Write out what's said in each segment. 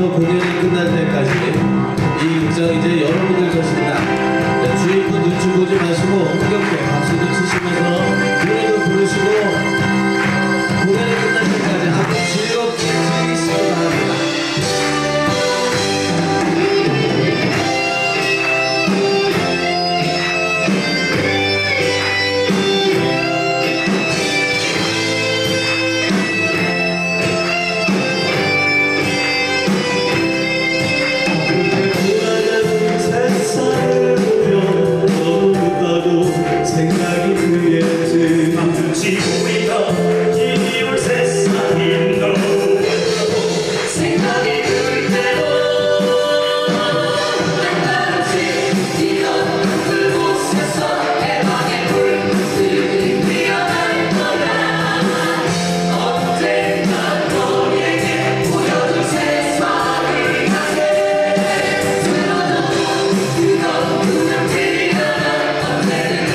공연이 끝날 때까지 이 극장 이제 여러분들 것입니다. 주인분 눈치 보지 마시고 흥겹게 박수도 치시면서 노래도 부르시고 공연이 끝날 때까지 아주 즐겁게 즐기시기 바랍니다. 생각이 들겠지. 마주치고 있던 기울 세상인 너 생각이 들 때도 딴딴없이 뛰던 그곳에서 대박의 불꽃을 피어날 거야. 언젠가 너에게 보여줄 세상을 향해 쓰러져도 그건 그냥 피어날 언제든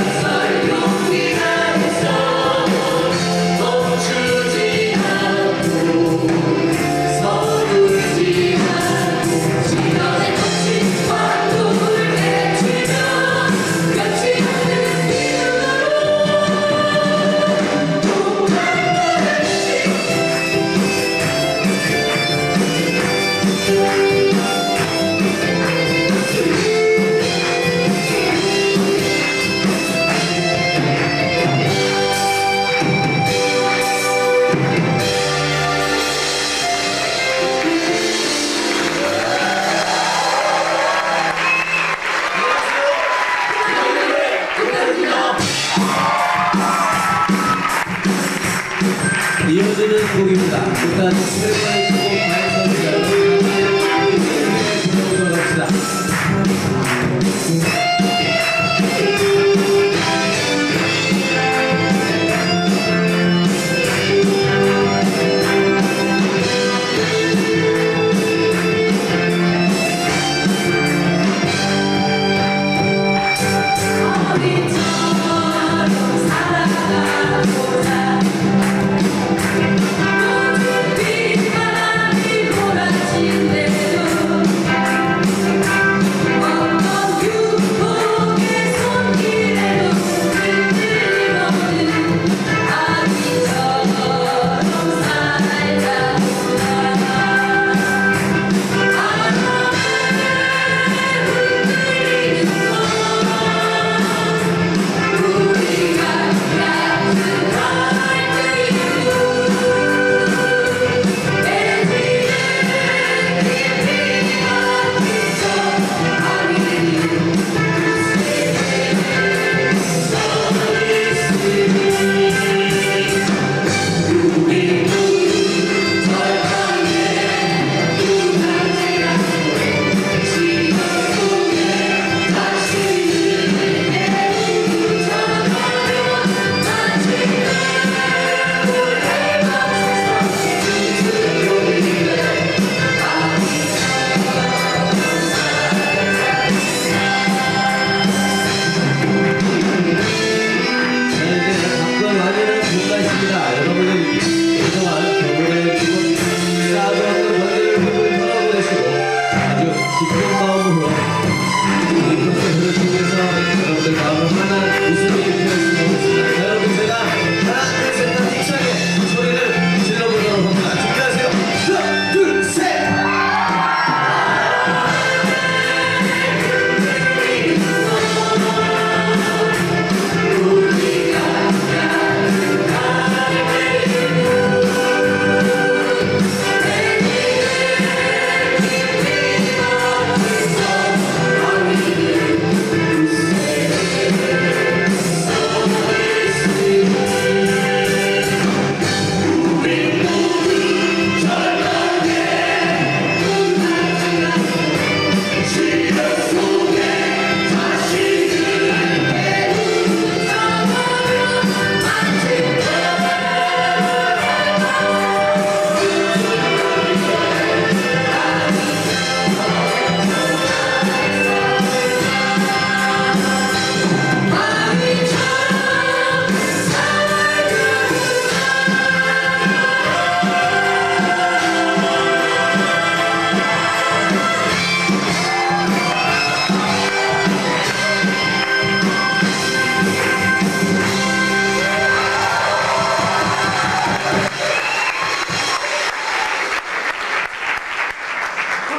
이어지는 곡입니다. 일단 스테이션의 곡 발성을 불러보도록 합시다.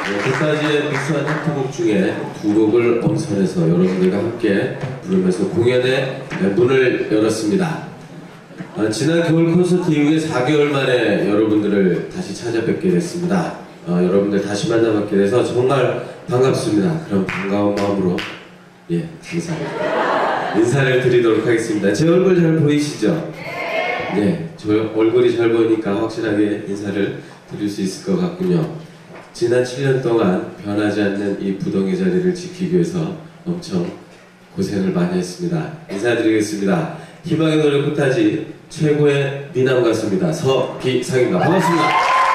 끝까지의 비슷한 히트곡 중에 두 곡을 엄선해서 여러분들과 함께 부르면서 공연의 문을 열었습니다. 지난 겨울 콘서트 이후에 4개월 만에 여러분들을 다시 찾아뵙게 됐습니다. 여러분들 다시 만나뵙게 돼서 정말 반갑습니다. 그럼 반가운 마음으로 감사합니다. 인사를 드리도록 하겠습니다. 제 얼굴 잘 보이시죠? 네, 저 얼굴이 잘 보이니까 확실하게 인사를 드릴 수 있을 것 같군요. 지난 7년 동안 변하지 않는 이 부동의 자리를 지키기 위해서 엄청 고생을 많이 했습니다. 인사드리겠습니다. 희망의 노래 꽃다지 최고의 미남 가수입니다. 서비상입니다. 반갑습니다.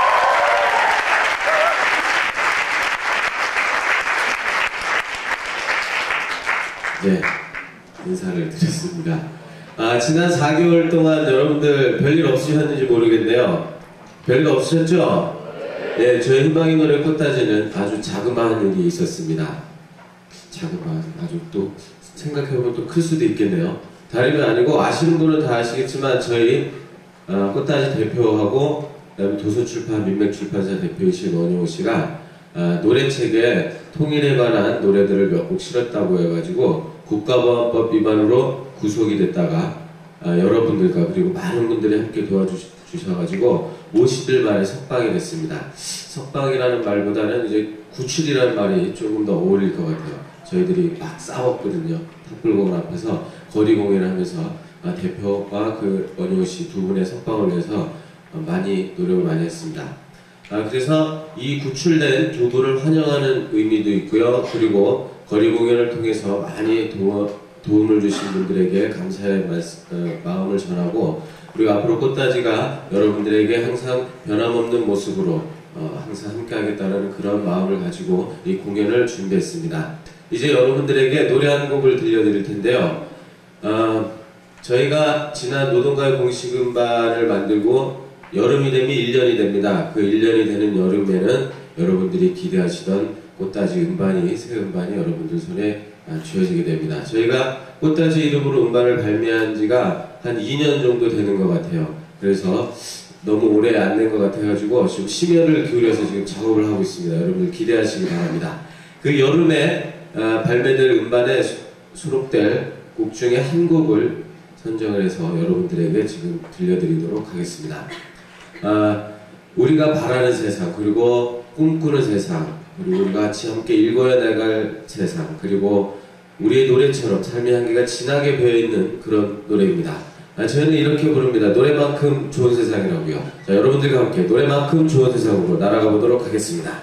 네, 인사를 드렸습니다. 지난 4개월 동안 여러분들 별일 없으셨는지 모르겠네요. 별일 없으셨죠? 네, 저희 희망의 노래 꽃다지는 아주 자그마한 일이 있었습니다. 자그마한, 아주 또 생각해보면 또 클 수도 있겠네요. 다름이 아니고 아시는 분은 다 아시겠지만 저희 꽃다지 대표하고 그다음에 도서출판 민맥출판사 대표이신 원효 씨가 노래책에 통일에 관한 노래들을 몇 곡 실었다고 해가지고 국가보안법 위반으로 구속이 됐다가 여러분들과 그리고 많은 분들이 함께 도와주셔가지고 50일 만에 석방이 됐습니다. 석방이라는 말보다는 이제 구출이라는 말이 조금 더 어울릴 것 같아요. 저희들이 막 싸웠거든요. 탑불공원 앞에서 거리 공연을 하면서 대표와 그 원효 씨 두 분의 석방을 위해서 많이 노력을 많이 했습니다. 그래서 이 구출된 두 분을 환영하는 의미도 있고요. 그리고 거리 공연을 통해서 많이 도움을 주신 분들에게 감사의 마음을 전하고, 그리고 앞으로 꽃다지가 여러분들에게 항상 변함없는 모습으로 항상 함께 하겠다는 그런 마음을 가지고 이 공연을 준비했습니다. 이제 여러분들에게 노래 한 곡을 들려드릴 텐데요. 저희가 지난 노동가요 공식 음반을 만들고 여름이 되면 1년이 됩니다. 그 1년이 되는 여름에는 여러분들이 기대하시던 꽃다지 음반이, 새 음반이 여러분들 손에 쥐어지게 됩니다. 저희가 꽃다지 이름으로 음반을 발매한 지가 한 2년 정도 되는 것 같아요. 그래서 너무 오래 안 된 것 같아가지고 지금 심혈을 기울여서 지금 작업을 하고 있습니다. 여러분들 기대하시기 바랍니다. 그 여름에 발매될 음반에 수록될 곡 중에 한 곡을 선정을 해서 여러분들에게 지금 들려드리도록 하겠습니다. 우리가 바라는 세상, 그리고 꿈꾸는 세상, 그리고 우리가 같이 함께 읽어야 나갈 세상, 그리고 우리의 노래처럼 삶의 향기가 진하게 배어있는 그런 노래입니다. 저희는 이렇게 부릅니다. 노래만큼 좋은 세상이라고요. 자, 여러분들과 함께 노래만큼 좋은 세상으로 날아가 보도록 하겠습니다.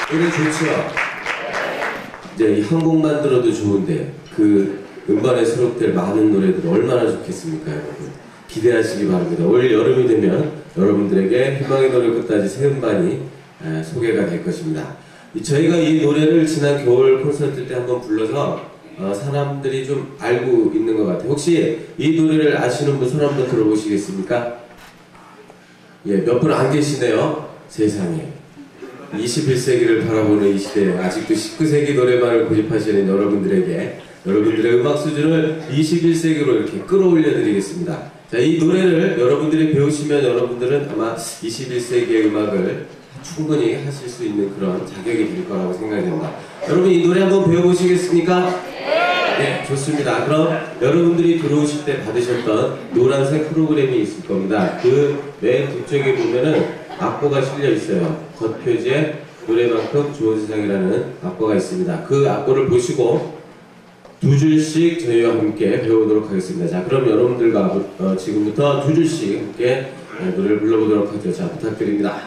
노래 좋죠? 이제 이 한 곡만 들어도 좋은데 그 음반에 수록될 많은 노래들 얼마나 좋겠습니까, 여러분? 기대하시기 바랍니다. 올 여름이 되면 여러분들에게 희망의 노래 끝까지 새 음반이 소개가 될 것입니다. 저희가 이 노래를 지난 겨울 콘서트 때 한번 불러서 사람들이 좀 알고 있는 것 같아요. 혹시 이 노래를 아시는 분 손 한번 들어보시겠습니까? 예, 몇 분 안 계시네요. 세상에. 21세기를 바라보는 이 시대에 아직도 19세기 노래만을 고집하시는 여러분들에게 여러분들의 음악 수준을 21세기로 이렇게 끌어올려 드리겠습니다. 자, 이 노래를 여러분들이 배우시면 여러분들은 아마 21세기의 음악을 충분히 하실 수 있는 그런 자격이 될 거라고 생각이 됩니다. 여러분 이 노래 한번 배워보시겠습니까? 네, 좋습니다. 그럼 여러분들이 들어오실 때 받으셨던 노란색 프로그램이 있을 겁니다. 그 맨 뒤쪽에 보면은 악보가 실려 있어요. 겉표지에 노래만큼 좋은 세상이라는 악보가 있습니다. 그 악보를 보시고 두 줄씩 저희와 함께 배워보도록 하겠습니다. 자, 그럼 여러분들과 지금부터 두 줄씩 함께 노래를 불러보도록 하죠. 자, 부탁드립니다.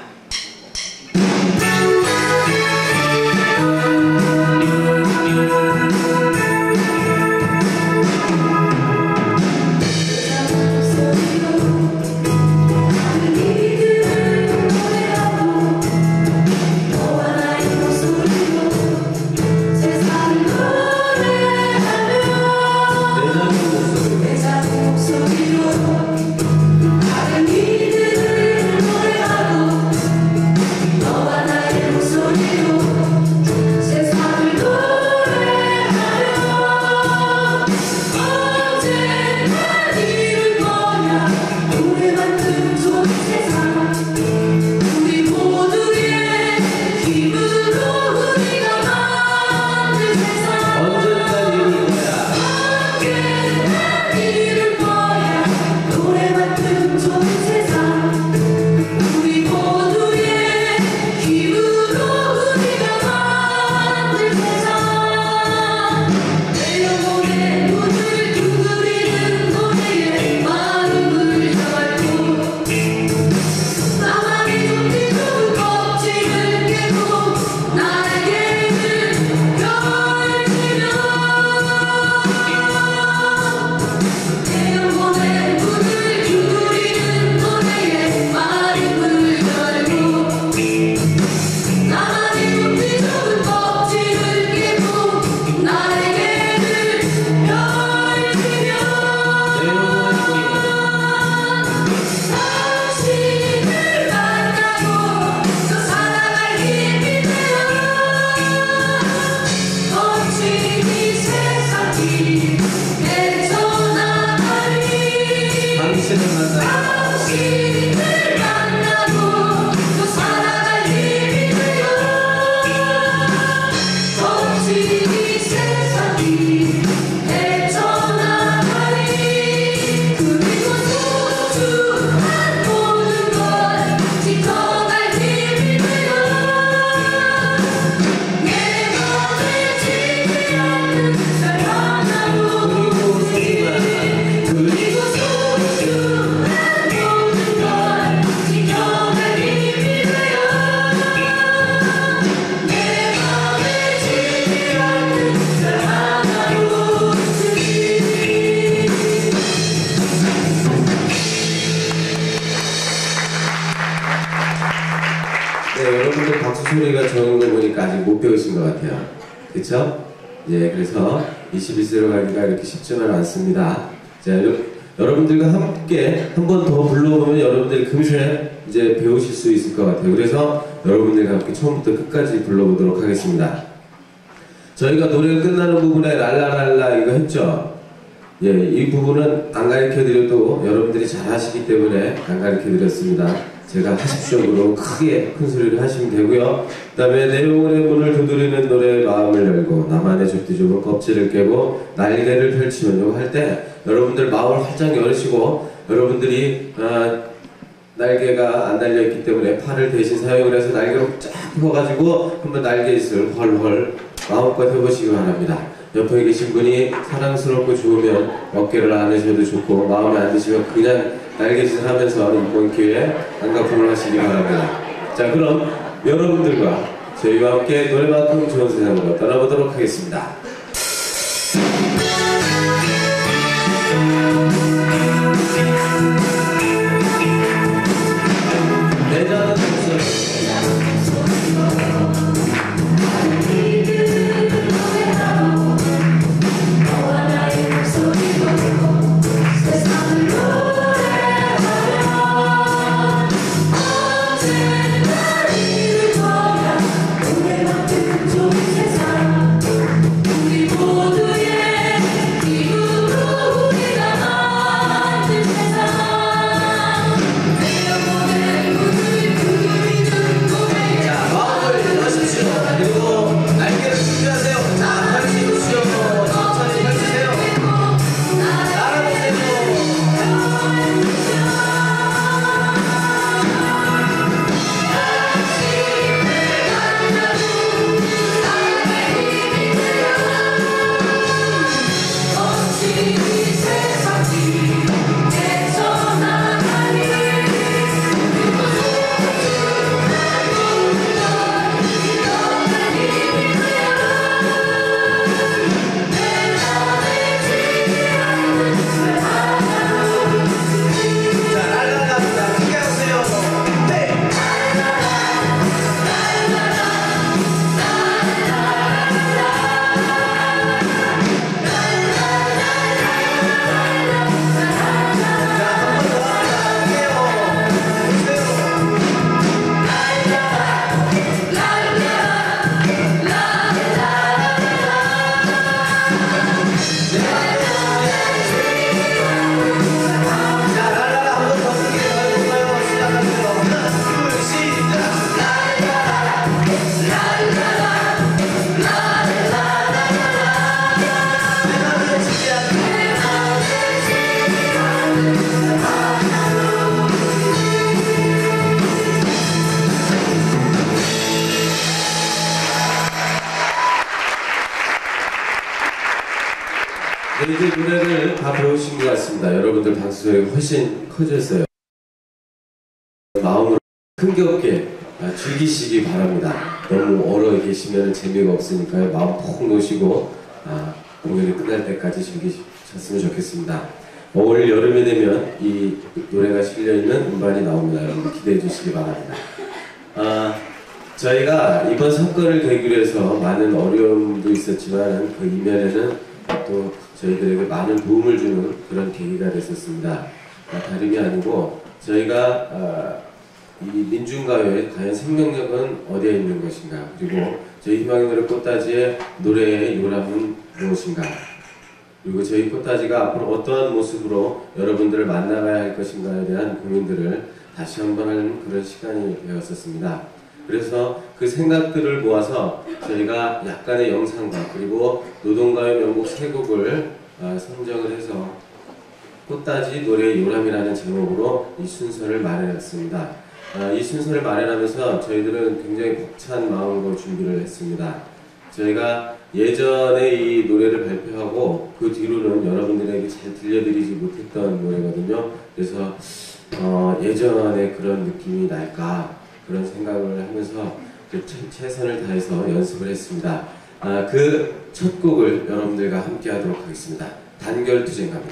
여러분들 박수 소리가 좋은 거 보니까 아직 못 배우신 것 같아요. 그쵸? 예, 그래서 21세로 가기가 이렇게 쉽지는 않습니다. 자, 여러분들과 함께 한 번 더 불러보면 여러분들이 금세 이제 배우실 수 있을 것 같아요. 그래서 여러분들과 함께 처음부터 끝까지 불러보도록 하겠습니다. 저희가 노래가 끝나는 부분에 랄라랄라 이거 했죠? 예, 이 부분은 안 가르쳐드려도 여러분들이 잘 하시기 때문에 안 가르쳐드렸습니다. 제가 하십시오로 크게 큰 소리를 하시면 되고요. 그 다음에 내 영혼의 문을 두드리는 노래에 마음을 열고 나만의 좁디 좁은 껍질을 깨고 날개를 펼치면 이거 할 때 여러분들 마음을 활짝 열으시고 여러분들이 날개가 안 달려있기 때문에 팔을 대신 사용을 해서 날개로 쫙 펴가지고 한번 날개짓을 헐헐 마음껏 해보시기 바랍니다. 옆에 계신 분이 사랑스럽고 좋으면 어깨를 안으셔도 좋고 마음에 안 드시면 그냥 날개짓을 하면서 이번 기회에 안가품을 하시기 바랍니다. 자, 그럼 여러분들과 저희와 함께 노래만큼 좋은 세상으로 떠나보도록 하겠습니다. 이제 노래를 다 배우신 것 같습니다. 여러분들 박수 소리가 훨씬 커졌어요. 마음으로 흥겹게 즐기시기 바랍니다. 너무 얼어 계시면 재미가 없으니까요. 마음 푹 놓으시고 공연이 끝날 때까지 즐기셨으면 좋겠습니다. 올 여름이 되면 이 노래가 실려있는 음반이 나옵니다. 여러분 기대해 주시기 바랍니다. 저희가 이번 선거를 계기로 해서 많은 어려움도 있었지만 그 이면에는 또 저희들에게 많은 도움을 주는 그런 계기가 됐었습니다. 다름이 아니고 저희가 이 민중가요의 과연 생명력은 어디에 있는 것인가, 그리고 저희 희망의 노래 꽃다지의 노래의 요람은 무엇인가, 그리고 저희 꽃다지가 앞으로 어떠한 모습으로 여러분들을 만나가야 할 것인가에 대한 고민들을 다시 한번 하는 그런 시간이 되었었습니다. 그래서 그 생각들을 모아서 저희가 약간의 영상과 그리고 노동가요 명곡 3곡을 선정을 해서 꽃다지 노래의 요람이라는 제목으로 이 순서를 마련했습니다. 이 순서를 마련하면서 저희들은 굉장히 벅찬 마음으로 준비를 했습니다. 저희가 예전에 이 노래를 발표하고 그 뒤로는 여러분들에게 잘 들려드리지 못했던 노래거든요. 그래서 예전에 그런 느낌이 날까 그런 생각을 하면서 최선을 다해서 연습을 했습니다. 그 첫 곡을 여러분들과 함께 하도록 하겠습니다. 단결투쟁 갑니다.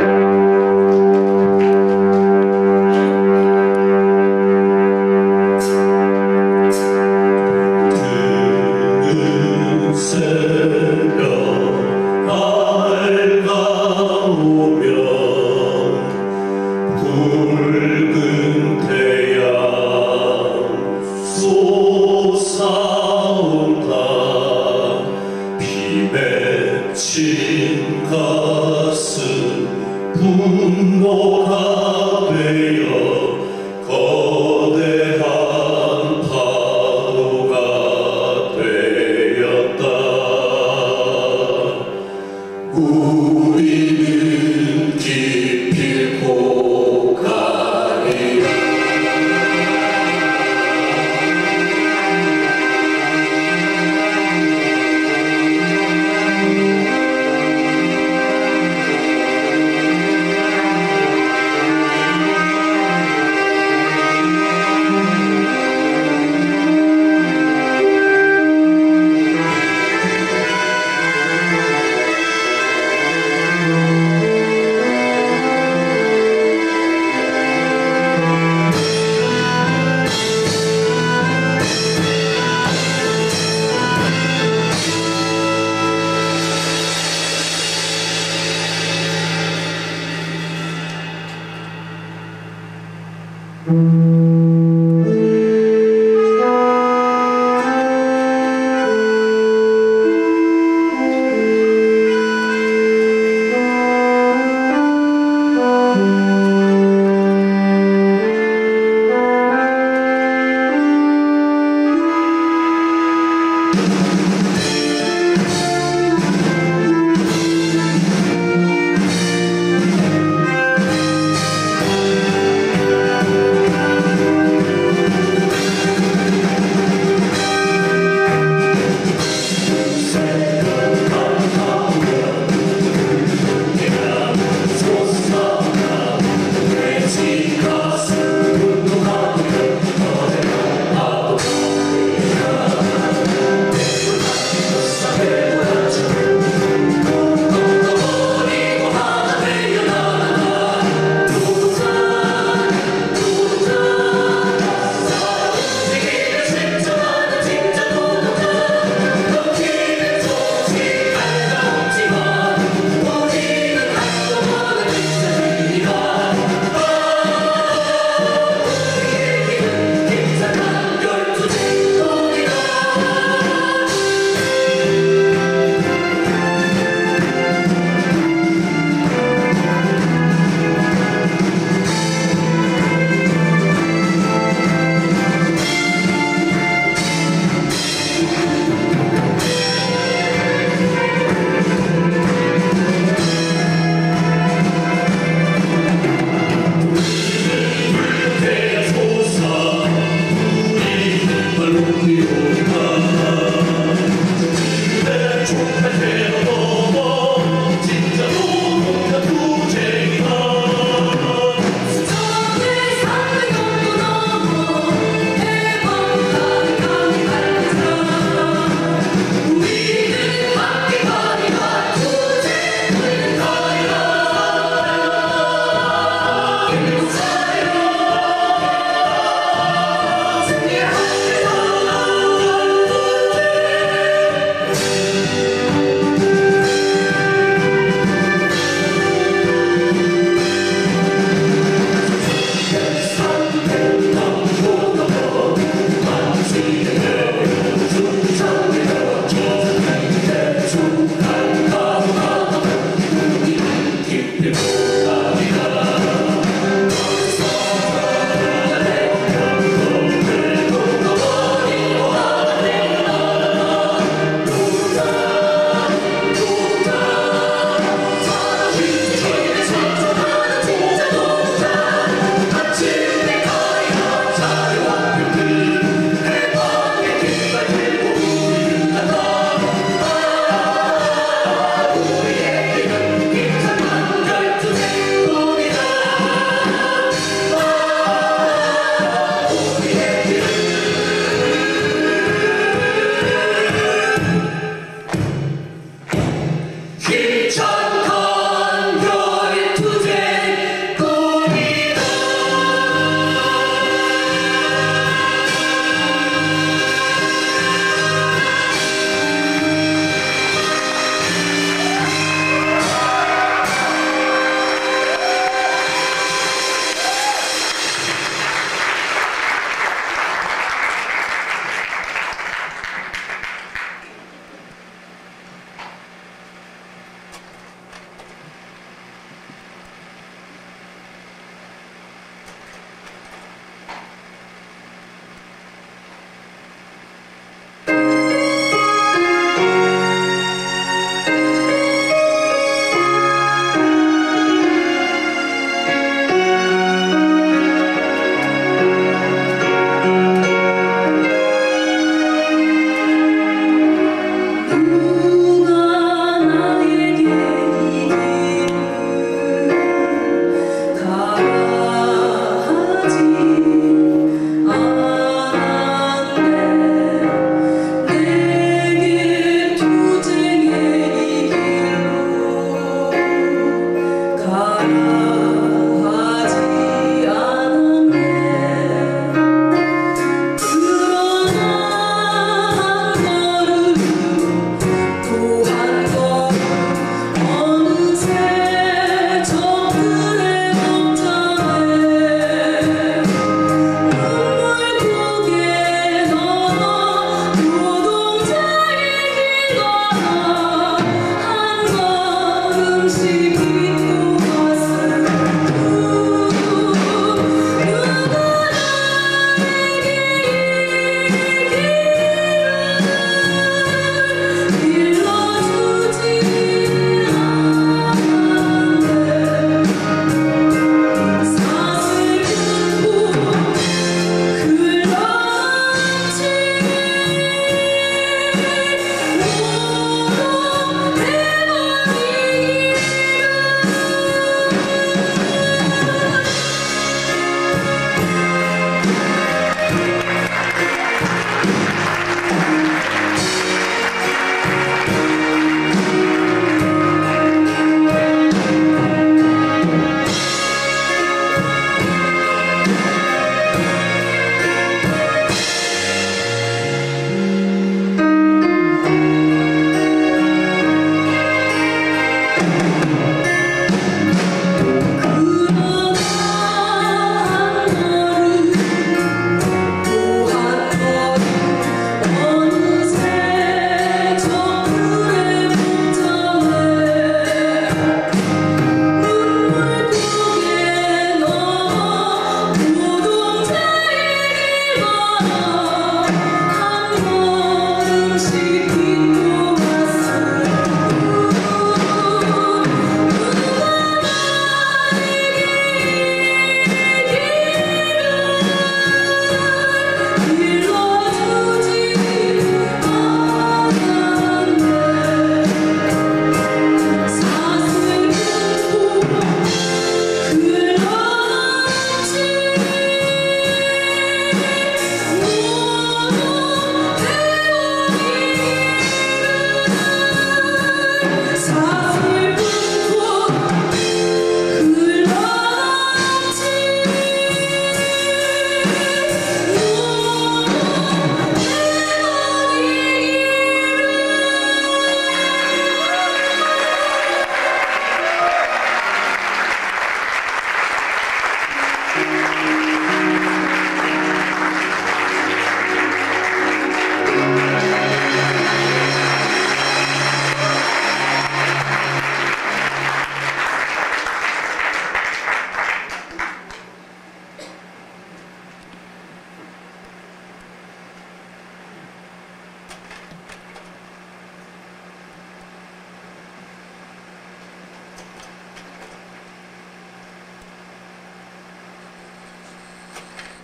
맺힌 가슴 분노가 되어 거대한 파도가 되었다. 우리는 기필코 가리라. Yeah.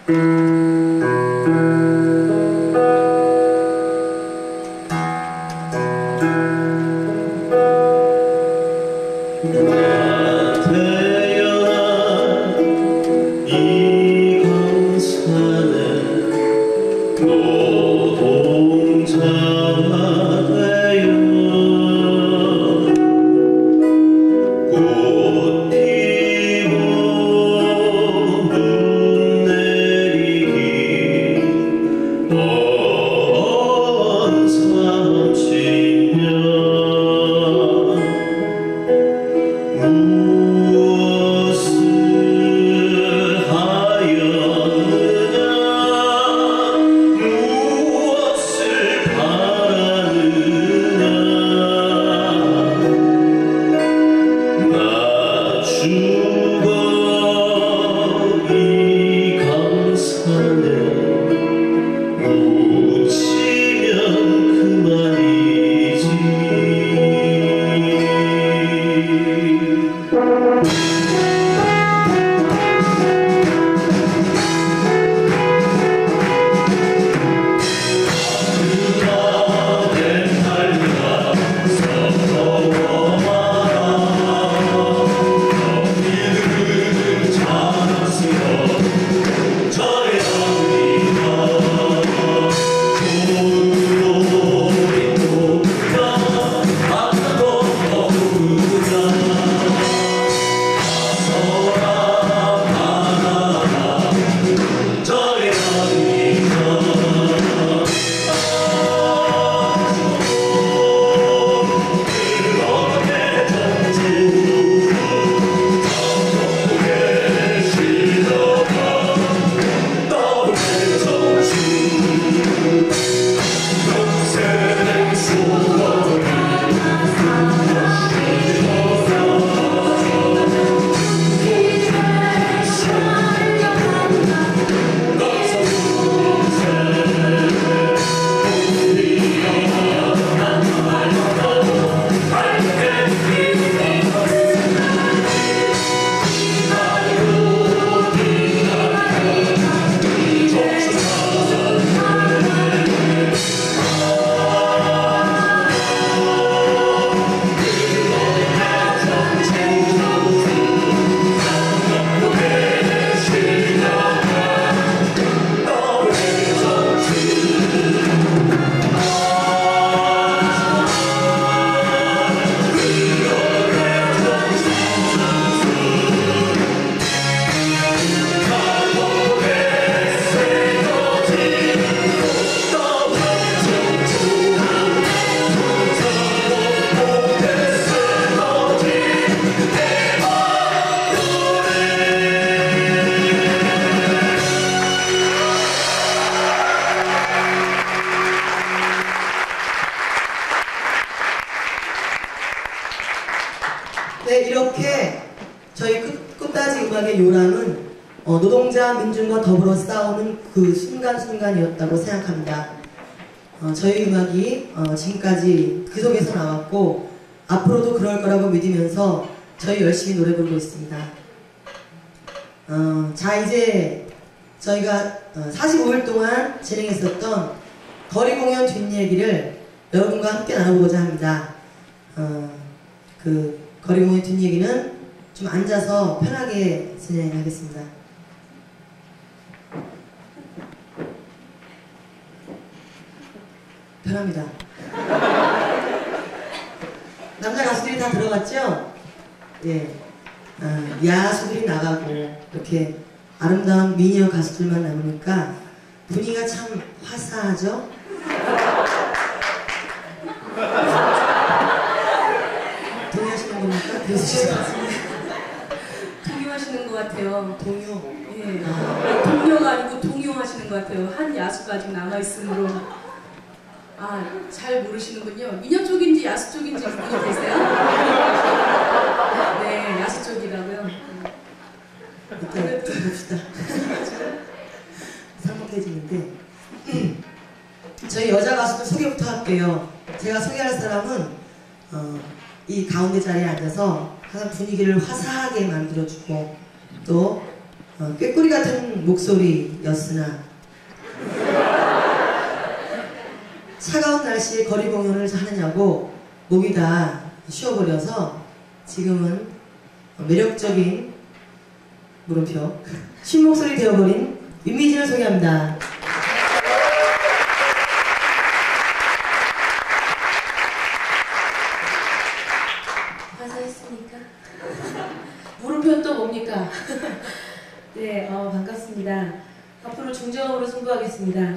네, 이렇게 저희 꽃다지 음악의 요람은 노동자 민중과 더불어 싸우는 그 순간순간이었다고 생각합니다. 저희 음악이 지금까지 그 속에서 나왔고 앞으로도 그럴 거라고 믿으면서 저희 열심히 노래 부르고 있습니다. 자, 이제 저희가 45일 동안 진행했었던 거리 공연 뒷얘기를 여러분과 함께 나눠보고자 합니다. 그 거리 공연 뒷얘기는 좀 앉아서 편하게 진행하겠습니다. 편합니다. 남자 가수들이 다 들어갔죠? 예. 야수들이 나가고 이렇게 아름다운 미녀 가수들만 남으니까 분위기가 참 화사하죠? 동요하시는 겁니까? 동요하시는 것 같아요. 동요? 예. 동요가 아니고 동요하시는 것 같아요. 한 야수가 아직 남아있으므로. 잘 모르시는군요. 미녀 쪽인지 야수 쪽인지 구분이 되세요? 네, 야수 쪽이라고요. 이따 좀 봅시다. 상복해지는데 저희 여자 가수들 소개부터 할게요. 제가 소개할 사람은 이 가운데 자리에 앉아서 항상 분위기를 화사하게 만들어주고 또 꾀꼬리 같은 목소리였으나 차가운 날씨에 거리 공연을 하느냐고 목이 다 쉬어버려서 지금은 매력적인 물음표 쉰 목소리 되어버린 윤미진을 소개합니다. 가사했습니까? 물음표는 또 뭡니까? 네, 반갑습니다. 앞으로 중저음으로 승부하겠습니다.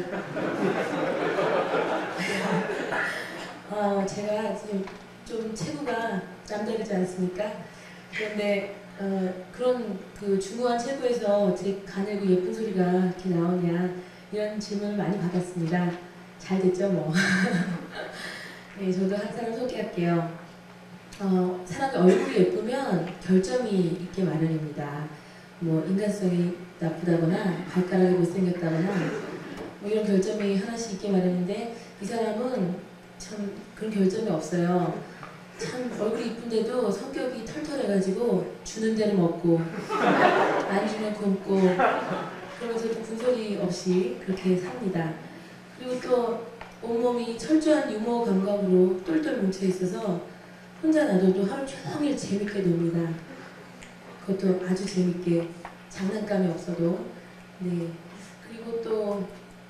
제가 지금 좀 체구가 남다르지 않습니까? 그런데 그런 그 중후한 체구에서 제 가늘고 예쁜 소리가 이렇게 나오냐 이런 질문을 많이 받았습니다. 잘 됐죠 뭐. 네, 저도 한 사람 소개할게요. 사람의 얼굴이 예쁘면 결점이 있게 마련입니다. 뭐 인간성이 나쁘다거나 발가락이 못생겼다거나 뭐 이런 결점이 하나씩 있게 마련인데 이 사람은 참 그런 결점이 없어요. 참 얼굴이 이쁜데도 성격이 털털해가지고 주는 데는 먹고 안 주면 굶고 그러면서도 군소리 없이 그렇게 삽니다. 그리고 또 온몸이 철저한 유머 감각으로 똘똘 뭉쳐있어서 혼자 놔둬도 하루 종일 재밌게 놉니다. 그것도 아주 재밌게 장난감이 없어도. 네. 그리고 또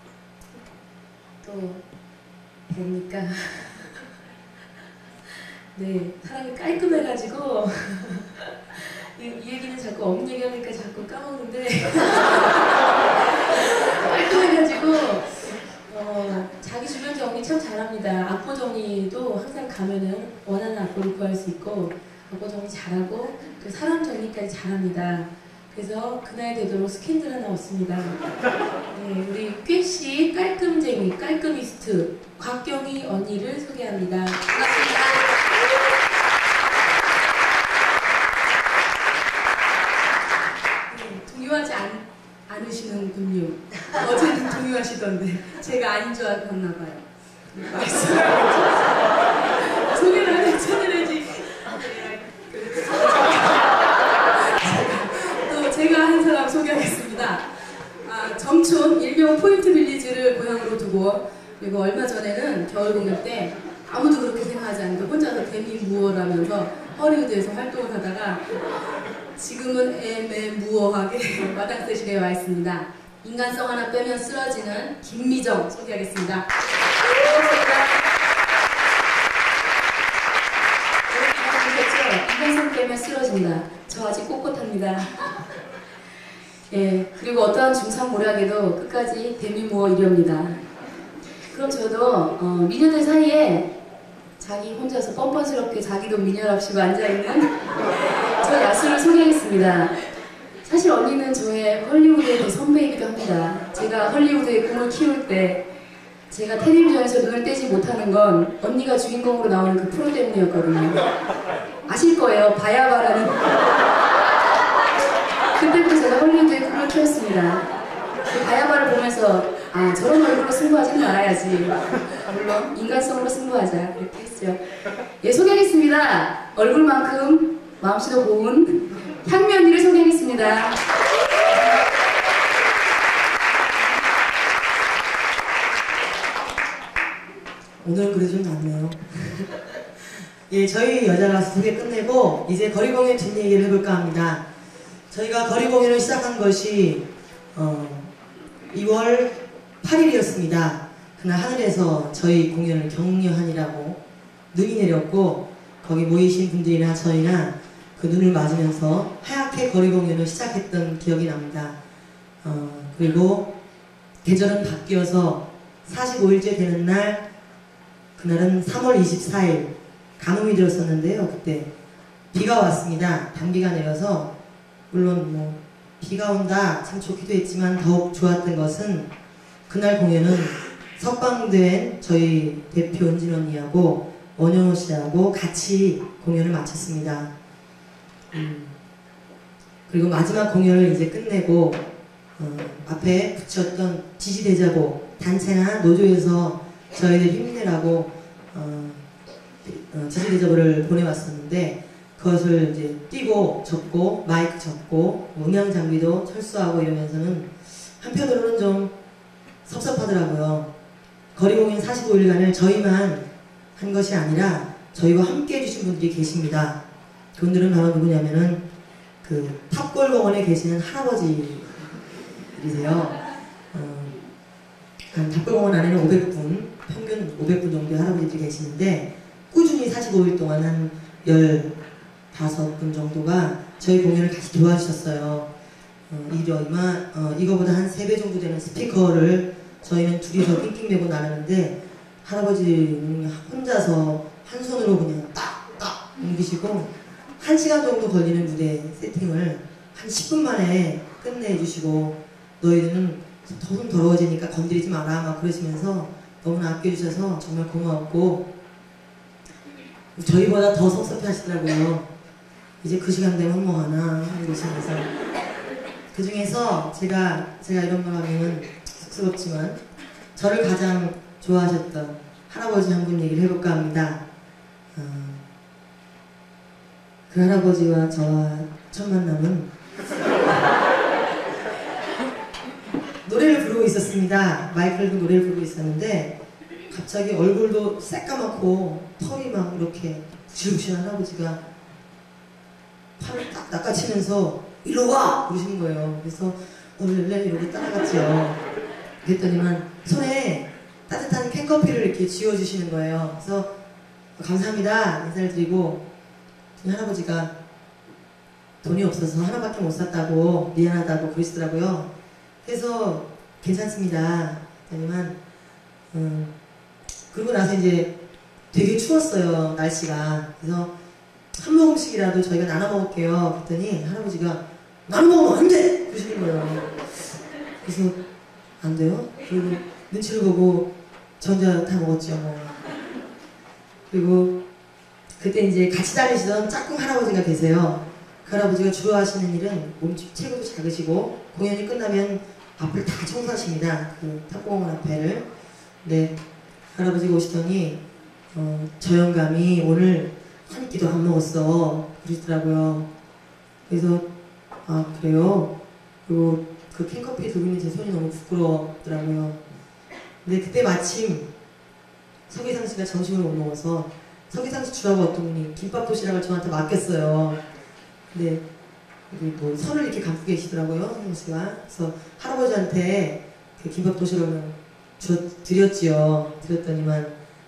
뭡니까? 네, 사람이 깔끔해가지고 이 얘기는 자꾸 없는 얘기하니까 자꾸 까먹는데 깔끔해가지고 자기 주변 정리 참 잘합니다. 악보 정리도 항상 가면은 원하는 악보를 구할 수 있고 악보 정리 잘하고 또 사람 정리까지 잘합니다. 그래서 그날 되도록 스캔들 하나 없습니다. 네, 우리 꾀씨 깔끔쟁이 깔끔이스트 곽경희 언니를 소개합니다. 반갑습니다. 동요하지 않으시는군요. 어제는 동요하시던데 제가 아닌 줄 알았나봐요. 소개를 안 했잖아야지. 또 제가 한 사람 소개하겠습니다. 정촌 일명 포인트 빌리지를 고향으로 두고 그리고 얼마 전에는 겨울 공연 때 아무도 그렇게 생각하지 않는데 혼자서 데미무어라면서 허리우드에서 활동을 하다가 지금은 애매무어하게 마당새실에 와 있습니다. 인간성 하나 빼면 쓰러지는 김미정 소개하겠습니다. 인간성 빼면 쓰러진다. 저 아직 꼿꼿합니다. 예, 그리고 어떠한 중상모략에도 끝까지 데미무어 이렵니다. 그럼 저도 미녀들 사이에 자기 혼자서 뻔뻔스럽게 자기도 미녀랍시고 앉아있는 저 야수를 소개하겠습니다. 사실 언니는 저의 헐리우드의 대선배이기도 합니다. 제가 헐리우드의 꿈을 키울 때 제가 텔레비전에서 눈을 떼지 못하는 건 언니가 주인공으로 나오는 그 프로 때문이었거든요. 아실 거예요. 바야바라는 그때부터 제가 헐리우드의 꿈을 키웠습니다. 그 바야바를 보면서 저런 얼굴로 승부하지는 말아야지. 물론 인간성으로 승부하자 그렇게 했죠. 예, 소개하겠습니다. 얼굴만큼 마음씨도 고운 향미 언니를 소개하겠습니다. 오늘은 그래 좀 낫네요. 예, 저희 여자 가수 소개 끝내고 이제 거리 공연 뒷얘기를 해볼까 합니다. 저희가 거리 공연을 시작한 것이 2월 8일이었습니다. 그날 하늘에서 저희 공연을 격려하니라고 눈이 내렸고 거기 모이신 분들이나 저희나 그 눈을 맞으면서 하얗게 거리 공연을 시작했던 기억이 납니다. 그리고 계절은 바뀌어서 45일째 되는 날 그날은 3월 24일 가뭄이 들었었는데요. 그때 비가 왔습니다. 단비가 내려서 물론 뭐 비가 온다 참 좋기도 했지만 더욱 좋았던 것은 그날 공연은 석방된 저희 대표 은진 언니하고 원영호 씨하고 같이 공연을 마쳤습니다. 그리고 마지막 공연을 이제 끝내고 앞에 붙였던 지지대자보 단체나 노조에서 저희들 힘내라고 지지대자보를 보내왔었는데 그것을 이제 뛰고 접고 마이크 접고 음향 장비도 철수하고 이러면서는 한편으로는 좀 섭섭하더라고요. 거리 공연 45일간을 저희만 한 것이 아니라 저희와 함께 해주신 분들이 계십니다. 그분들은 바로 누구냐면은 그 탑골공원에 계시는 할아버지이세요. 한 탑골공원 안에는 500분, 평균 500분 정도의 할아버지들이 계시는데 꾸준히 45일 동안 한 15분 정도가 저희 공연을 같이 도와주셨어요. 이거보다 한 3배 정도 되는 스피커를 저희는 둘이서 낑낑 메고 나르는데 할아버지는 혼자서 한 손으로 그냥 딱딱 옮기시고 1시간 정도 걸리는 무대 세팅을 한 10분 만에 끝내주시고 너희들은 손 더러워지니까 건드리지 마라 막 그러시면서 너무나 아껴주셔서 정말 고마웠고 저희보다 더 섭섭해 하시더라고요. 이제 그 시간 되면 뭐하나 이러시면서 그 중에서 제가 이런 말 하면은 쑥스럽지만 저를 가장 좋아하셨던 할아버지 한 분 얘기를 해볼까 합니다. 그 할아버지와 저와 첫 만남은 노래를 부르고 있었습니다. 마이크를 들고 노래를 부르고 있었는데 갑자기 얼굴도 새까맣고 털이 막 이렇게 부실부실한 할아버지가 팔을 딱 낚아치면서 일로 와! 그러시는 거예요. 그래서 얼른 이렇게 따라갔지요. 그랬더니만 손에 따뜻한 캔커피를 이렇게 쥐어주시는 거예요. 그래서 감사합니다 인사를 드리고 할아버지가 돈이 없어서 하나밖에 못 샀다고 미안하다고 그러시더라고요. 그래서 괜찮습니다. 하지만 그러고 나서 이제 되게 추웠어요 날씨가. 그래서 한 모금씩이라도 저희가 나눠 먹을게요. 그랬더니 할아버지가 나눠 먹으면 안 돼! 그러시는 거예요. 그래서 안 돼요? 그리고 눈치를 보고 저 혼자 다 먹었죠 뭐. 그리고 그때 이제 같이 다니시던 짝꿍 할아버지가 계세요. 그 할아버지가 주로 하시는 일은 몸집 체구도 작으시고 공연이 끝나면 앞을 다 청소하십니다. 그 탑공원 앞에를. 근데 할아버지가 오시더니 저 영감이 오늘 한 끼도 안 먹었어 그러시더라고요. 그래서 아 그래요? 그리고 그 캔커피 들고 있는 제 손이 너무 부끄러웠더라고요. 근데 그때 마침 서기상 씨가 점심을 못 먹어서 서기상 씨 주라고 어떤 분이 김밥 도시락을 저한테 맡겼어요. 근데 뭐 선을 이렇게 감고 계시더라고요, 서기상 씨가. 그래서 할아버지한테 그 김밥 도시락을 드렸지요. 드렸더니만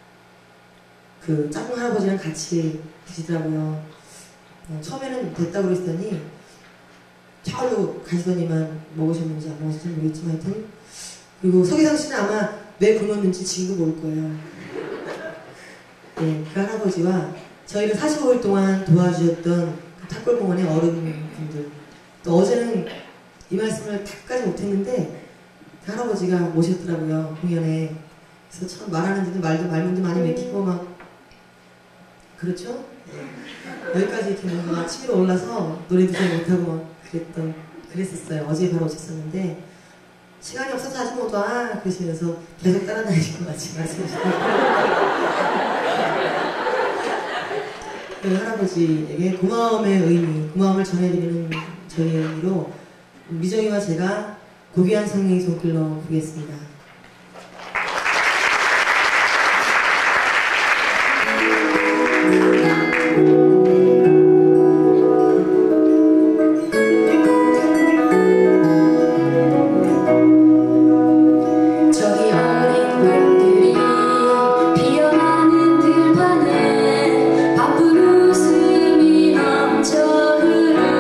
그 짝꿍 할아버지랑 같이 드시더라고요. 처음에는 됐다고 그랬더니 차로 가시더니만 먹으셨는지 안 먹으셨는지 모르겠지만 하여튼 그리고 서기상 씨는 아마 왜 굶었는지 지금도 모를 거예요. 네, 그 할아버지와 저희를 45일 동안 도와주셨던 그 탑골공원의 어른분들 또 어제는 이 말씀을 다까지 못했는데 그 할아버지가 오셨더라고요 공연에. 그래서 참 말하는데도 말문도 많이 맥히고 막 그렇죠? 여기까지 이렇게 뭔가 치밀어 올라서 노래도 잘 못하고 막 그랬었어요. 어제 바로 오셨었는데 시간이 없어서 아직 못 와 그러시면서 계속 따라다니실 것 같이 말씀하시고 그 할아버지에게 고마움의 의미, 고마움을 전해드리는 저희의 의미로 미정이와 제가 고귀한 성령의 손길로 부르겠습니다.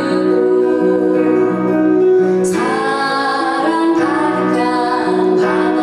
사랑 가득한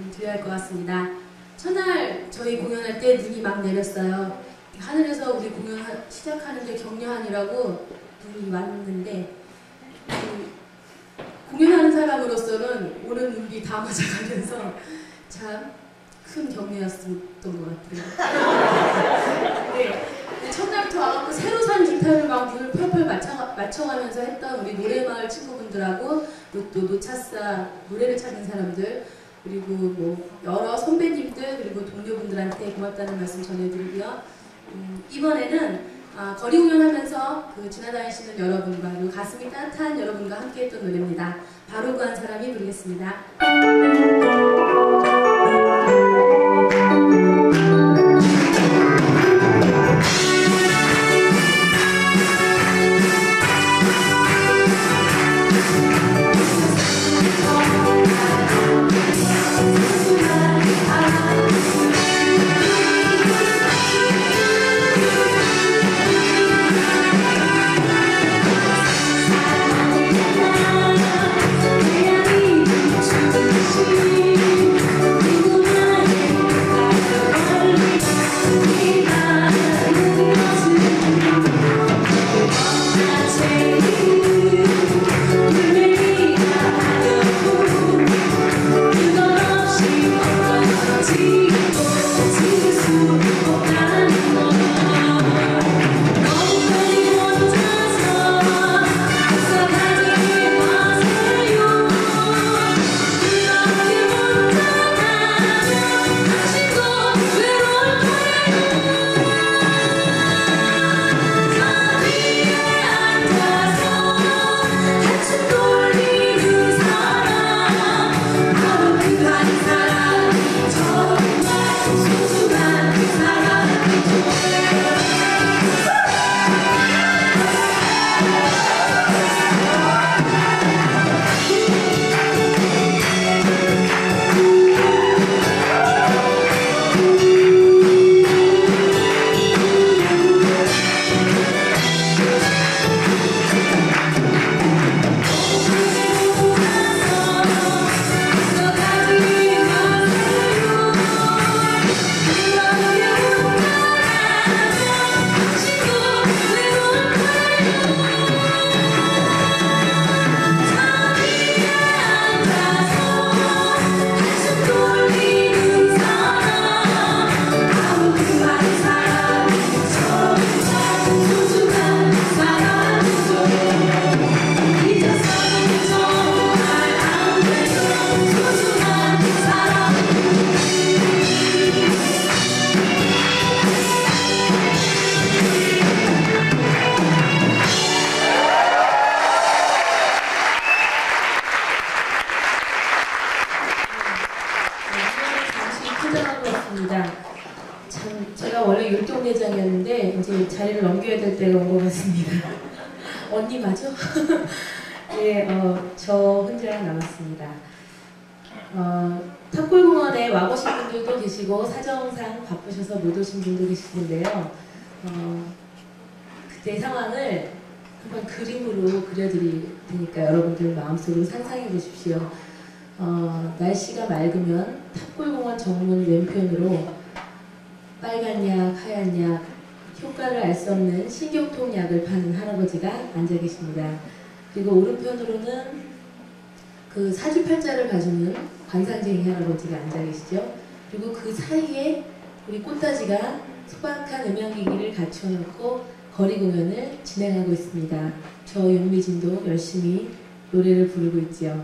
드려야 할 것 같습니다. 첫날 저희 공연할 때 눈이 막 내렸어요. 하늘에서 우리 공연 시작하는데 격려하느라고 눈이 왔는데 공연하는 사람으로서는 오는 눈비 다 맞아가면서 참 큰 격려였던 것 같아요. 네. 첫날부터 와갖고 새로 산 기타를 막 눈을 펄펄 맞춰가면서 했던 우리 노래마을 친구분들하고 또 노차사 노래를 찾는 사람들 그리고 뭐 여러 선배님들 그리고 동료분들한테 고맙다는 말씀 전해드리고요. 이번에는 거리 공연하면서 그 지나다니시는 여러분과 그리고 가슴이 따뜻한 여러분과 함께했던 노래입니다. 바로 그 한 사람이 부르겠습니다. 참 제가 원래 율동대장이었는데 이제 자리를 넘겨야 될 때가 온 것 같습니다. 언니 맞아? 네, 저 혼자 남았습니다. 탑골공원에 와 보신 분들도 계시고 사정상 바쁘셔서 못 오신 분도 계실 텐데요. 그때 상황을 한번 그림으로 그려드릴 테니까 여러분들 마음속으로 상상해 보십시오. 날씨가 맑으면 탑골공원 정문 왼편으로 빨간 약, 하얀 약, 효과를 알 수 없는 신경통약을 파는 할아버지가 앉아 계십니다. 그리고 오른편으로는 그 사주팔자를 봐주는 관상쟁이 할아버지가 앉아 계시죠. 그리고 그 사이에 우리 꽃다지가 소박한 음향기기를 갖춰놓고 거리 공연을 진행하고 있습니다. 저 윤미진도 열심히 노래를 부르고 있지요.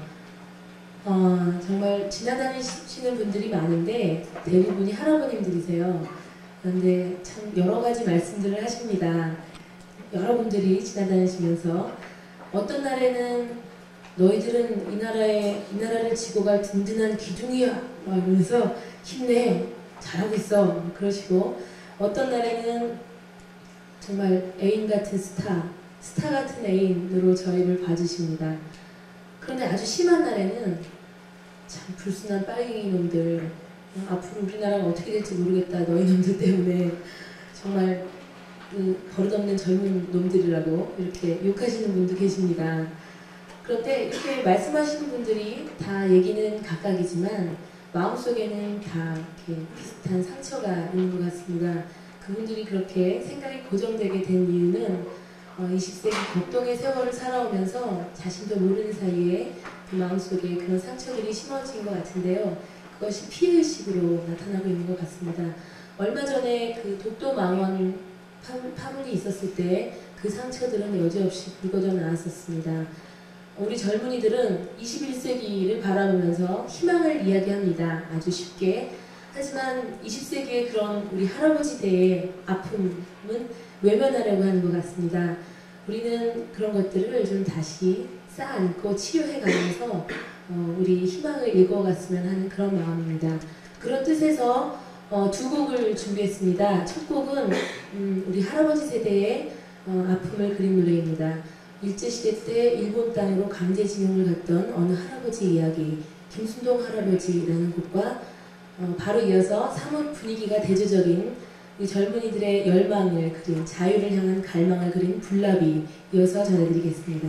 정말 지나다니시는 분들이 많은데 대부분이 할아버님들이세요. 그런데 참 여러 가지 말씀들을 하십니다. 여러분들이 지나다니시면서 어떤 날에는 너희들은 이 나라를 지고 갈 든든한 기둥이야 이러면서 힘내 잘하고 있어 그러시고, 어떤 날에는 정말 애인 같은 스타 같은 애인으로 저희를 봐주십니다. 그런데 아주 심한 날에는 참 불순한 빨갱이 놈들, 앞으로 우리나라가 어떻게 될지 모르겠다 너희 놈들 때문에 정말 버릇없는 젊은 놈들이라고 이렇게 욕하시는 분도 계십니다. 그런데 이렇게 말씀하시는 분들이 다 얘기는 각각이지만 마음속에는 다 이렇게 비슷한 상처가 있는 것 같습니다. 그분들이 그렇게 생각이 고정되게 된 이유는 20세기 격동의 세월을 살아오면서 자신도 모르는 사이에 그 마음속에 그런 상처들이 심어진 것 같은데요. 그것이 피해의식으로 나타나고 있는 것 같습니다. 얼마 전에 그 독도망원 파문이 있었을 때 그 상처들은 여지없이 불거져 나왔었습니다. 우리 젊은이들은 21세기를 바라보면서 희망을 이야기합니다. 아주 쉽게. 하지만 20세기의 그런 우리 할아버지 때의 아픔은 외면하려고 하는 것 같습니다. 우리는 그런 것들을 좀 다시 쌓아안고 치료해가면서 우리 희망을 읽어갔으면 하는 그런 마음입니다. 그런 뜻에서 두 곡을 준비했습니다. 첫 곡은 우리 할아버지 세대의 아픔을 그린 노래입니다. 일제시대 때 일본 땅으로 강제징용을 갔던 어느 할아버지 이야기, 김순동 할아버지라는 곡과 바로 이어서 사뭇 분위기가 대조적인 이 젊은이들의 열망을 그린, 자유를 향한 갈망을 그린 불나비 이어서 전해드리겠습니다.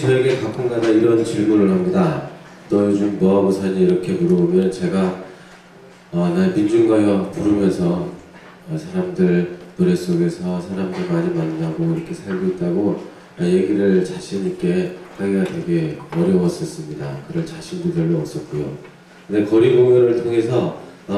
저에게 가끔가다 이런 질문을 합니다. 너 요즘 뭐하고 사니? 이렇게 물어보면 제가 나 민중가요 부르면서 사람들 노래 속에서 사람들 많이 만나고 이렇게 살고 있다고 얘기를 자신 있게 하기가 되게 어려웠었습니다. 그럴 자신도 별로 없었고요. 근데 거리 공연을 통해서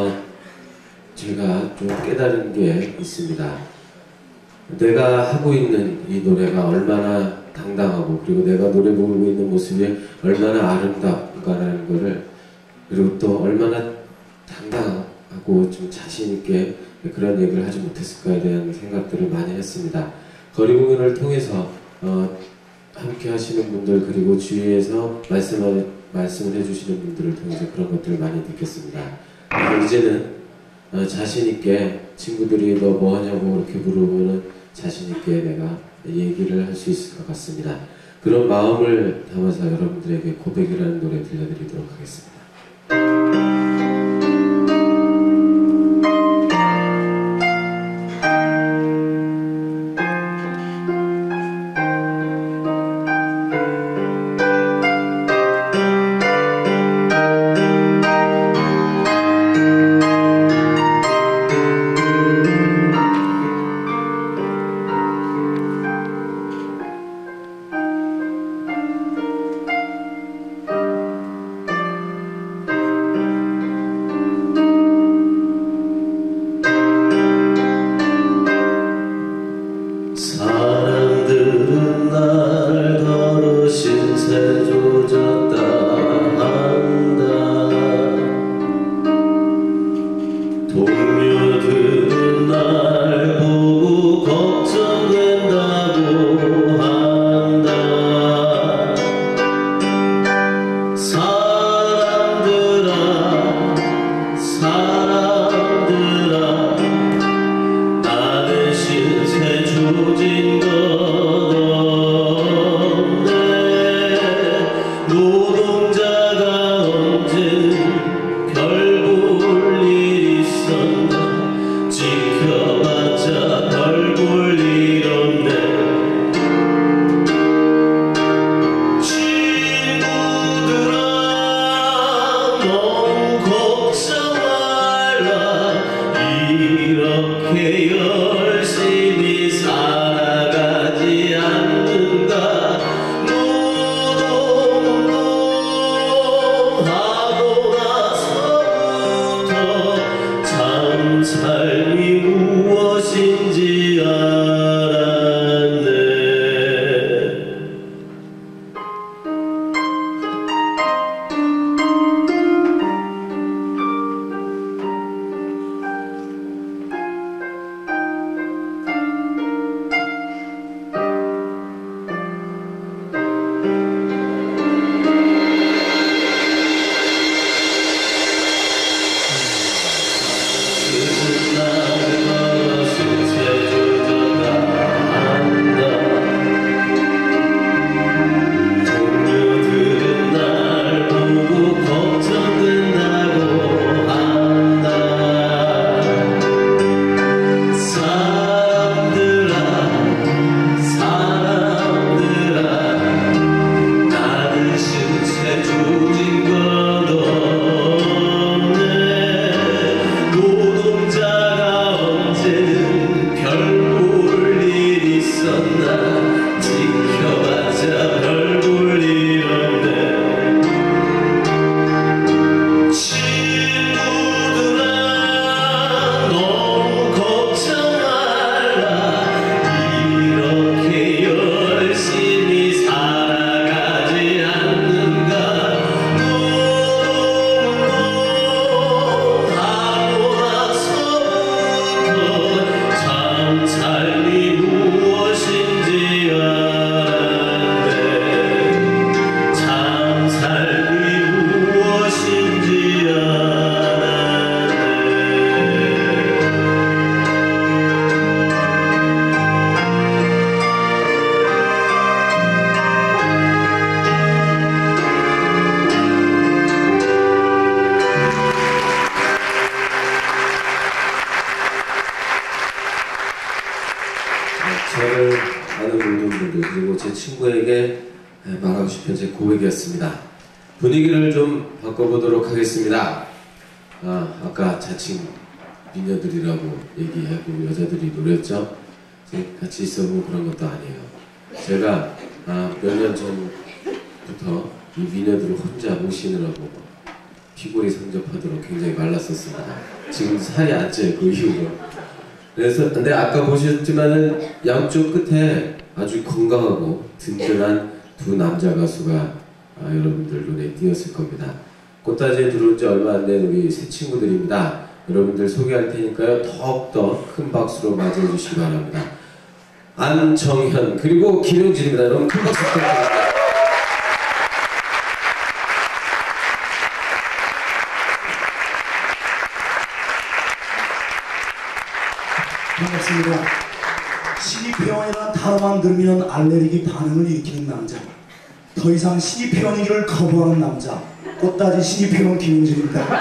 제가 좀 깨달은 게 있습니다. 내가 하고 있는 이 노래가 얼마나 당당하고 그리고 내가 노래 부르고 있는 모습이 얼마나 아름다운가라는 거를, 그리고 또 얼마나 당당하고 좀 자신 있게 그런 얘기를 하지 못했을까에 대한 생각들을 많이 했습니다. 거리 공연을 통해서 함께 하시는 분들, 그리고 주위에서 말씀을 해주시는 분들을 통해서 그런 것들을 많이 느꼈습니다. 이제는 자신 있게 친구들이 너 뭐 하냐고 그렇게 물어보면 자신 있게 내가 얘기를 할 수 있을 것 같습니다. 그런 마음을 담아서 여러분들에게 고백이라는 노래 들려드리도록 하겠습니다. 사람들은 날 걸어 신세 조졌다 한다. 동료들은 날 보고 걱정된다고 한다. 사람들아 나는 신세 조진 것 없네. 노동자가 언제 별 볼 일 있었나. 지켜봤자 별 볼 일 없네. 친구들아 너무 걱정 말라. 이렇게 열심히 살아가지 않는다. 노동 하고 싶은 제 고백이었습니다. 분위기를 좀 바꿔보도록 하겠습니다. 아까 자칭 미녀들이라고 얘기하고 여자들이 노랬죠? 같이 있어보면 그런 것도 아니에요. 제가 몇 년 전부터 이 미녀들을 혼자 모시느라고 피골이 상접하도록 굉장히 말랐었습니다. 지금 살이 안 쪄요, 그 이후로. 그래서 근데 아까 보셨지만은 양쪽 끝에 아주 건강하고 든든한 두 남자 가수가 여러분들 눈에 띄었을 겁니다. 꽃다지에 들어온 지 얼마 안 된 우리 새 친구들입니다. 여러분들 소개할 테니까요. 더욱더 큰 박수로 맞이해 주시기 바랍니다. 안정현 그리고 김용진입니다. 여러분 큰 박수 부탁드립니다. 반갑습니다. 신입회원이라는 단어만 들으면 알레르기 반응을 일으키는 남자, 더 이상 신입회원이기를 거부하는 남자, 꽃다지 신입회원 김용진입니다.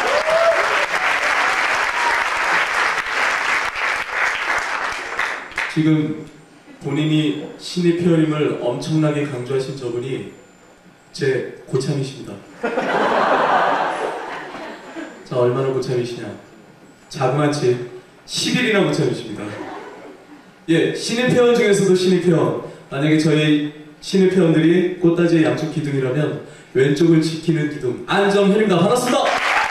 지금 본인이 신입회원임을 엄청나게 강조하신 저분이 제 고참이십니다. 자, 얼마나 고참이시냐? 자그마치 10일이나 고참이십니다. 예, 신입회원 중에서도 신입회원. 만약에 저희 신입회원들이 꽃다지의 양쪽 기둥이라면 왼쪽을 지키는 기둥 안정현입니다. 반갑습니다.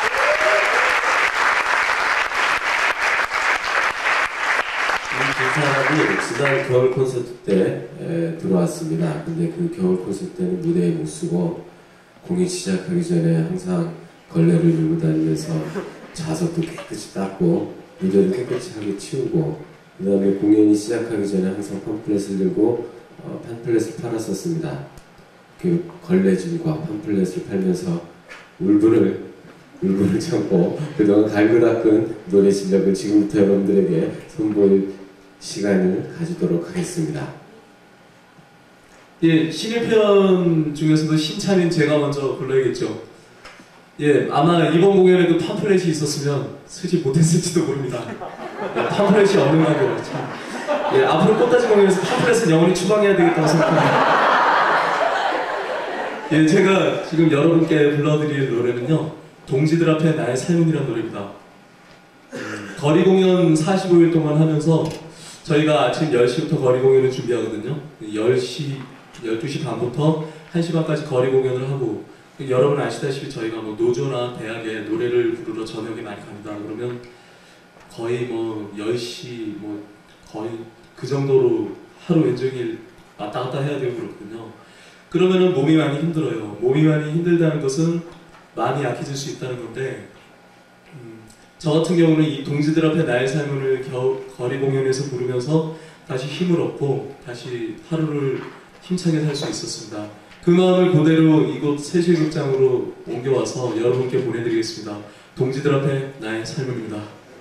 사람이 지난 겨울 콘서트 때 들어왔습니다. 근데 그 겨울 콘서트 때는 무대에 못 쓰고 공연 시작하기 전에 항상 걸레를 들고 다니면서 좌석도 깨끗이 닦고 무대를 깨끗하게 치우고 그 다음에 공연이 시작하기 전에 항상 팜플렛을 들고 팜플렛을 팔았었습니다. 그 걸레질과 팜플렛을 팔면서 울분을 참고 그동안 갈고 닦은 노래 실력을 지금부터 여러분들에게 선보일 시간을 가지도록 하겠습니다. 예, 신입회원 중에서도 신참인 제가 먼저 불러야겠죠. 예, 아마 이번 공연에도 팜플렛이 있었으면 쓰지 못했을지도 모릅니다. 예, 팜플렛이 없는 관계로 참. 예, 앞으로 꽃다지 공연에서 팜플렛은 영원히 추방해야 되겠다고 생각합니다. 예, 제가 지금 여러분께 불러드릴 노래는요, 동지들 앞에 나의 삶이라는 노래입니다. 거리 공연 45일 동안 하면서 저희가 아침 10시부터 거리 공연을 준비하거든요. 10시, 12시 반부터 1시 반까지 거리 공연을 하고, 여러분 아시다시피 저희가 뭐 노조나 대학에 노래를 부르러 저녁에 많이 갑니다. 그러면 거의 뭐 10시, 뭐 거의 그 정도로 하루 왼종일 왔다 갔다 해야 되고 그렇거든요. 그러면은 몸이 많이 힘들어요. 몸이 많이 힘들다는 것은 많이 약해질 수 있다는 건데, 저 같은 경우는 이 동지들 앞에 나의 삶을 거리 공연에서 부르면서 다시 힘을 얻고 다시 하루를 힘차게 살 수 있었습니다. 그 마음을 그대로 이곳 세실극장으로 옮겨와서 여러분께 보내드리겠습니다. 동지들 앞에 나의 삶입니다.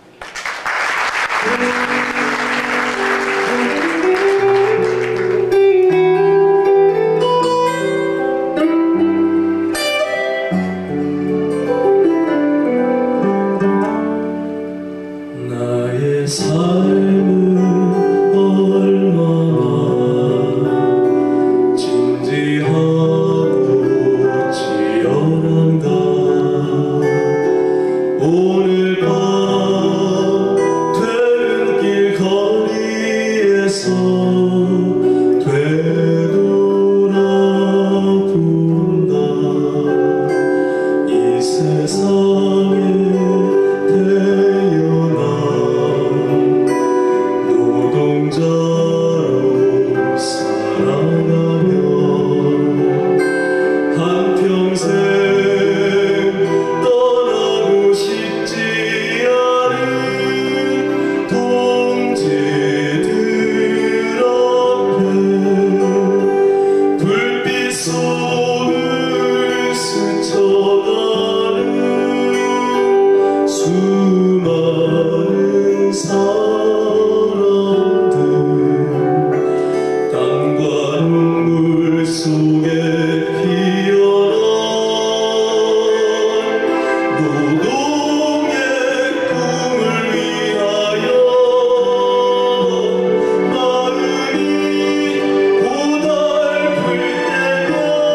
나의 삶은 얼마나 진지하고 치열한가. 오늘 밤 퇴근길 거리에서 되돌아본다. 이 세상에 태어난 노동자로 살아가며 한평생 떠나고 싶지 않은 동지들 앞에 불빛 속을 스쳐가는 수많은 사람들, 땀과 눈물 속에 피어난 노동의 꿈을 위하여 마음이 고달플 때면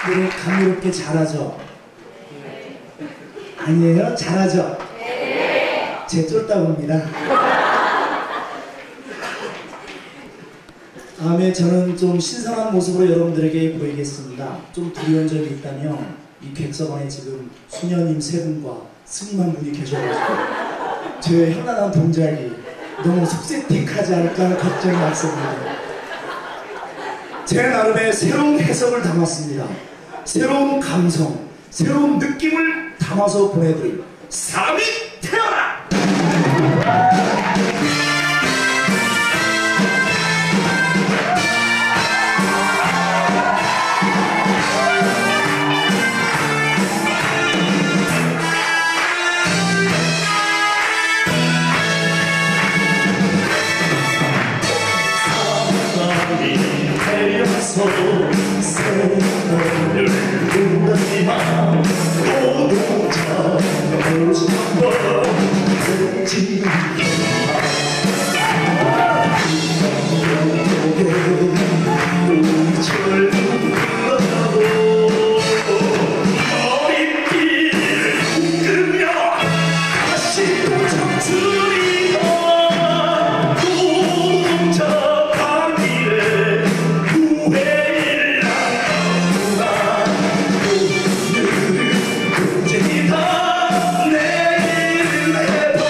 노래 감미롭게 잘하죠? 아니에요? 잘하죠? 제 쫄따구입니다. 다음에 저는 좀 신선한 모습으로 여러분들에게 보이겠습니다. 좀 두려운 점이 있다면 이 객석안에 지금 수녀님 세 분과 스님 한 분이 계셔가지고 제 현란한 동작이 너무 속세틱하지 않을까 하는 걱정이 많습니다. 제 나름의 새로운 해석을 담았습니다. 새로운 감성, 새로운 느낌을 담아서 보내드릴 사람이 태어나! 새로운 운동이만 노동자 노동자 우리 젊은 나도 머리띠를 끄며 다시 또 청춘이다 노동자 가길에 후회를 안하구나 오늘은 경쟁이다 내일은 해봐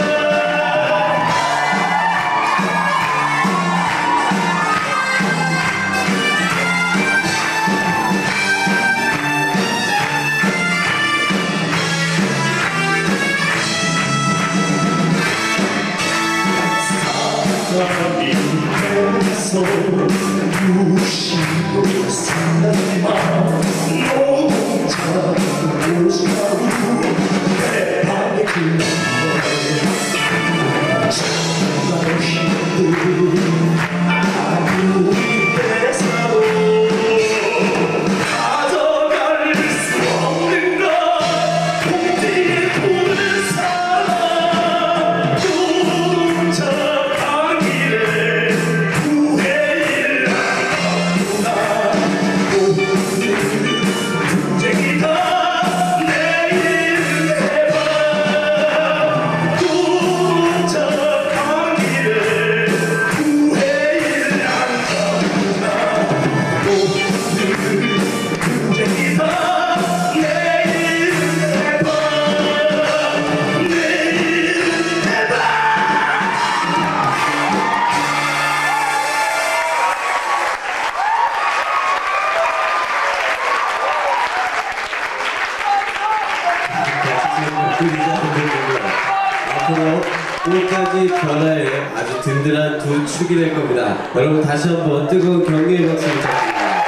사람이 되면서 유시로 산다지만 노동자 노사우 내 밤에 정말 힘든 아무리 회사도 가져갈 수 없는 것 공지에 도는 사람 노동자 가길에 후회를 안하구나 오늘은 경쟁이다 내일은 해봐 노동자 가길에 후회를 안하구나 오늘은 경쟁이다 내일은 해봐 내일은 해봐 앞으로 끝까지 변화에 아주 든든한 두 축이 될 겁니다. 여러분 다시 한번 뜨거운 격려의 박수 부탁드립니다.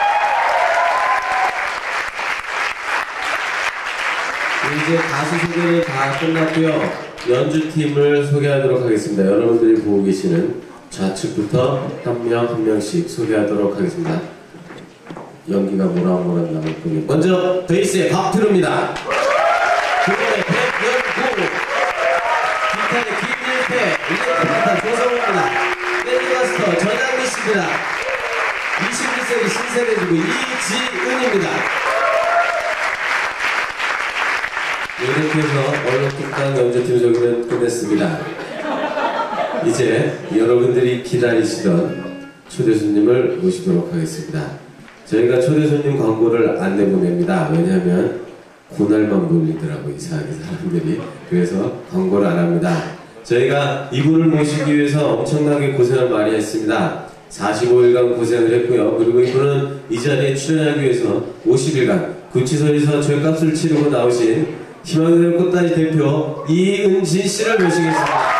이제 가수 소개는 다 끝났고요. 연주팀을 소개하도록 하겠습니다. 여러분들이 보고 계시는 좌측부터 한 명 한 명씩 소개하도록 하겠습니다. 연기가 모락모락 나올 뿐이에요. 먼저 베이스의 박트루입니다. 그분의 백연구, 기타의 김일태, 일렉트리카 조성우입니다. 밴드마스터 전양미씨입니다. 21세기 신세대주부 이지은입니다. 이렇게 해서 얼렁뚱땅 연주팀 소개는 끝냈습니다. 이제 여러분들이 기다리시던 초대 손님을 모시도록 하겠습니다. 저희가 초대 손님 광고를 안 내보냅니다. 왜냐하면 고날만 몰리더라고요, 이상하게 사람들이. 그래서 광고를 안 합니다. 저희가 이분을 모시기 위해서 엄청나게 고생을 많이 했습니다. 45일간 고생을 했고요. 그리고 이분은 이 자리에 출연하기 위해서 50일간 구치소에서 죄값을 치르고 나오신 희망의 꽃다리 대표 이은진 씨를 모시겠습니다.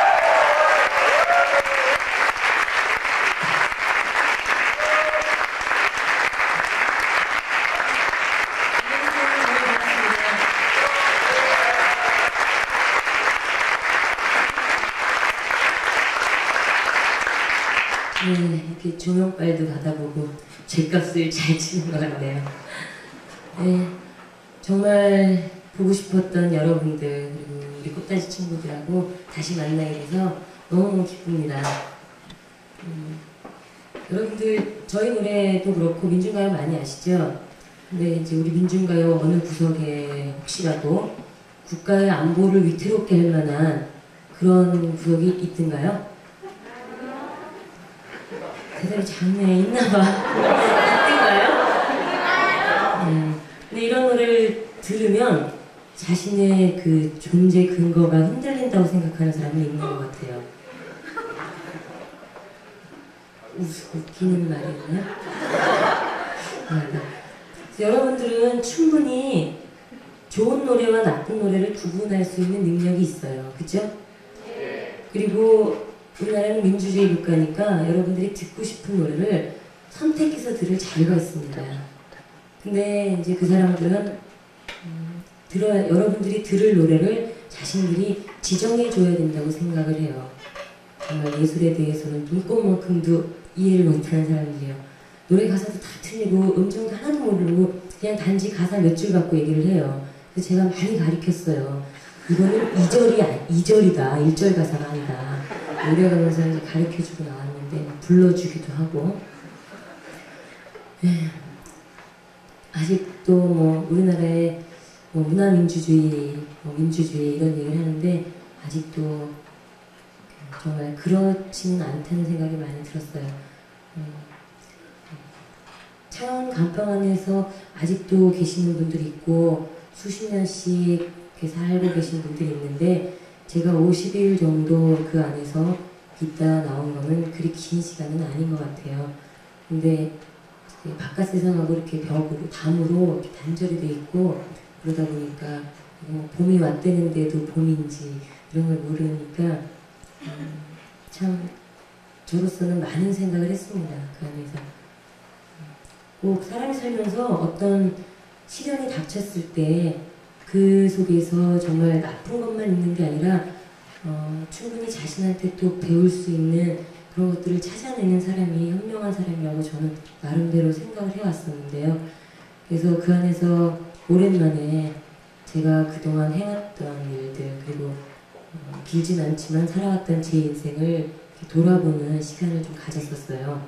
네, 이렇게 조명빨도 받아보고 죗값을 잘 치는 것 같네요. 네, 정말 보고 싶었던 여러분들 그리고 우리 꽃다지 친구들하고 다시 만나게 돼서 너무너무 기쁩니다. 여러분들 저희 노래도 그렇고 민중가요 많이 아시죠? 근데 이제 우리 민중가요 어느 구석에 혹시라도 국가의 안보를 위태롭게 할 만한 그런 구석이 있던가요? 대단히 장르에 있나봐. 있던가요? 근데 이런 노래를 들으면 자신의 그 존재 근거가 흔들린다고 생각하는 사람이 있는 것 같아요. 웃기는 말이네요. 여러분들은 충분히 좋은 노래와 나쁜 노래를 구분할 수 있는 능력이 있어요. 그죠? 그리고 우리나라는 민주주의 국가니까 여러분들이 듣고 싶은 노래를 선택해서 들을 자유가 있습니다. 근데 이제 그 사람들은 여러분들이 들을 노래를 자신들이 지정해줘야 된다고 생각을 해요. 정말 예술에 대해서는 눈꽃만큼도 이해를 못하는 사람들이에요. 노래 가사도 다 틀리고 음정도 하나도 모르고 그냥 단지 가사 몇 줄 갖고 얘기를 해요. 그래서 제가 많이 가르쳤어요. 이거는 2절이다. 1절 가사가 아니다. 노래 가면서 이제 가르쳐주고 나왔는데 불러주기도 하고. 아직도 뭐 우리나라의 뭐 문화민주주의, 민주주의 이런 얘기를 하는데 아직도 정말 그렇지는 않다는 생각이 많이 들었어요. 창원 감방 안에서 아직도 계시는 분들이 있고 수십 년씩 이렇게 살고 계신 분들이 있는데 제가 50일 정도 그 안에서 있다 나온 거는 그리 긴 시간은 아닌 것 같아요. 근데 바깥 세상하고 이렇게 벽으로 담으로 이렇게 단절이 돼 있고 그러다 보니까 봄이 왔다는데도 봄인지 이런 걸 모르니까 참 저로서는 많은 생각을 했습니다. 그 안에서 꼭 사람이 살면서 어떤 시련이 닥쳤을 때 그 속에서 정말 나쁜 것만 있는 게 아니라 충분히 자신한테 또 배울 수 있는 그런 것들을 찾아내는 사람이 현명한 사람이라고 저는 나름대로 생각을 해왔었는데요. 그래서 그 안에서 오랜만에 제가 그동안 해왔던 일들 그리고 길진 않지만 살아왔던 제 인생을 돌아보는 시간을 좀 가졌었어요.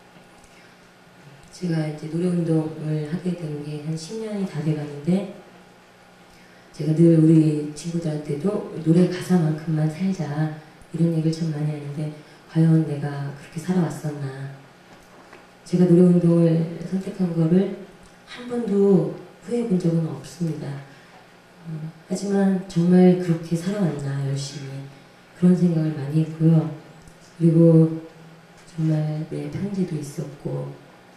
제가 이제 노래운동을 하게 된 게 한 10년이 다 돼가는데 제가 늘 우리 친구들한테도 노래 가사만큼만 살자 이런 얘기를 참 많이 하는데 과연 내가 그렇게 살아왔었나. 제가 노래운동을 선택한 거를 한 번도 후회해 본 적은 없습니다. 하지만 정말 그렇게 살아왔나 열심히 그런 생각을 많이 했고요. 그리고 정말 내 편지도 있었고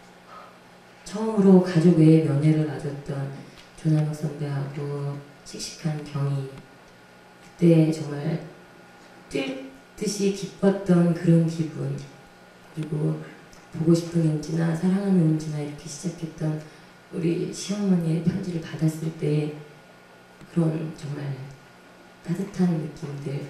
처음으로 가족 외에 면회를 가졌던 조남혁 선배하고 씩씩한 경이 그때 정말 뛸 듯이 기뻤던 그런 기분 그리고 보고 싶은 은지나 사랑하는 은지나 이렇게 시작했던 우리 시어머니의 편지를 받았을 때 그런 정말 따뜻한 느낌들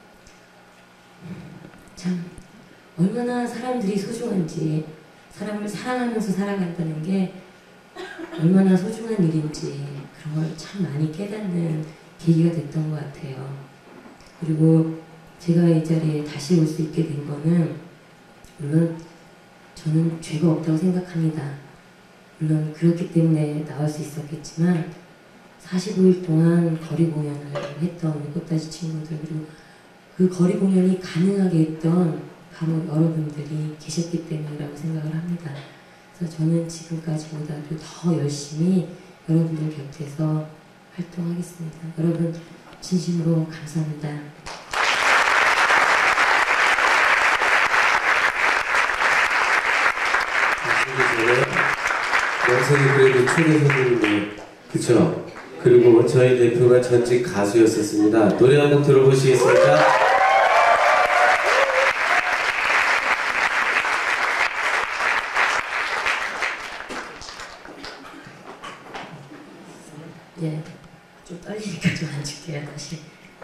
참 얼마나 사람들이 소중한지 사람을 사랑하면서 살아간다는 게 얼마나 소중한 일인지 그런 걸 참 많이 깨닫는 계기가 됐던 것 같아요. 그리고 제가 이 자리에 다시 올 수 있게 된 거는 물론 저는 죄가 없다고 생각합니다. 물론 그렇기 때문에 나올 수 있었겠지만 45일 동안 거리 공연을 했던 꽃다지 친구들 그리고 그 거리 공연이 가능하게 했던 바로 여러분들이 계셨기 때문이라고 생각을 합니다. 그래서 저는 지금까지보다도 더 열심히 여러분들 곁에서 활동하겠습니다. 여러분 진심으로 감사합니다. 영생이 그래도 초대 손님인데 그쵸? 그리고 저희 대표가 전직 가수였었습니다. 노래 한 곡 들어보시겠습니까? 예, 좀 떨리니까 좀 앉을게요 다시.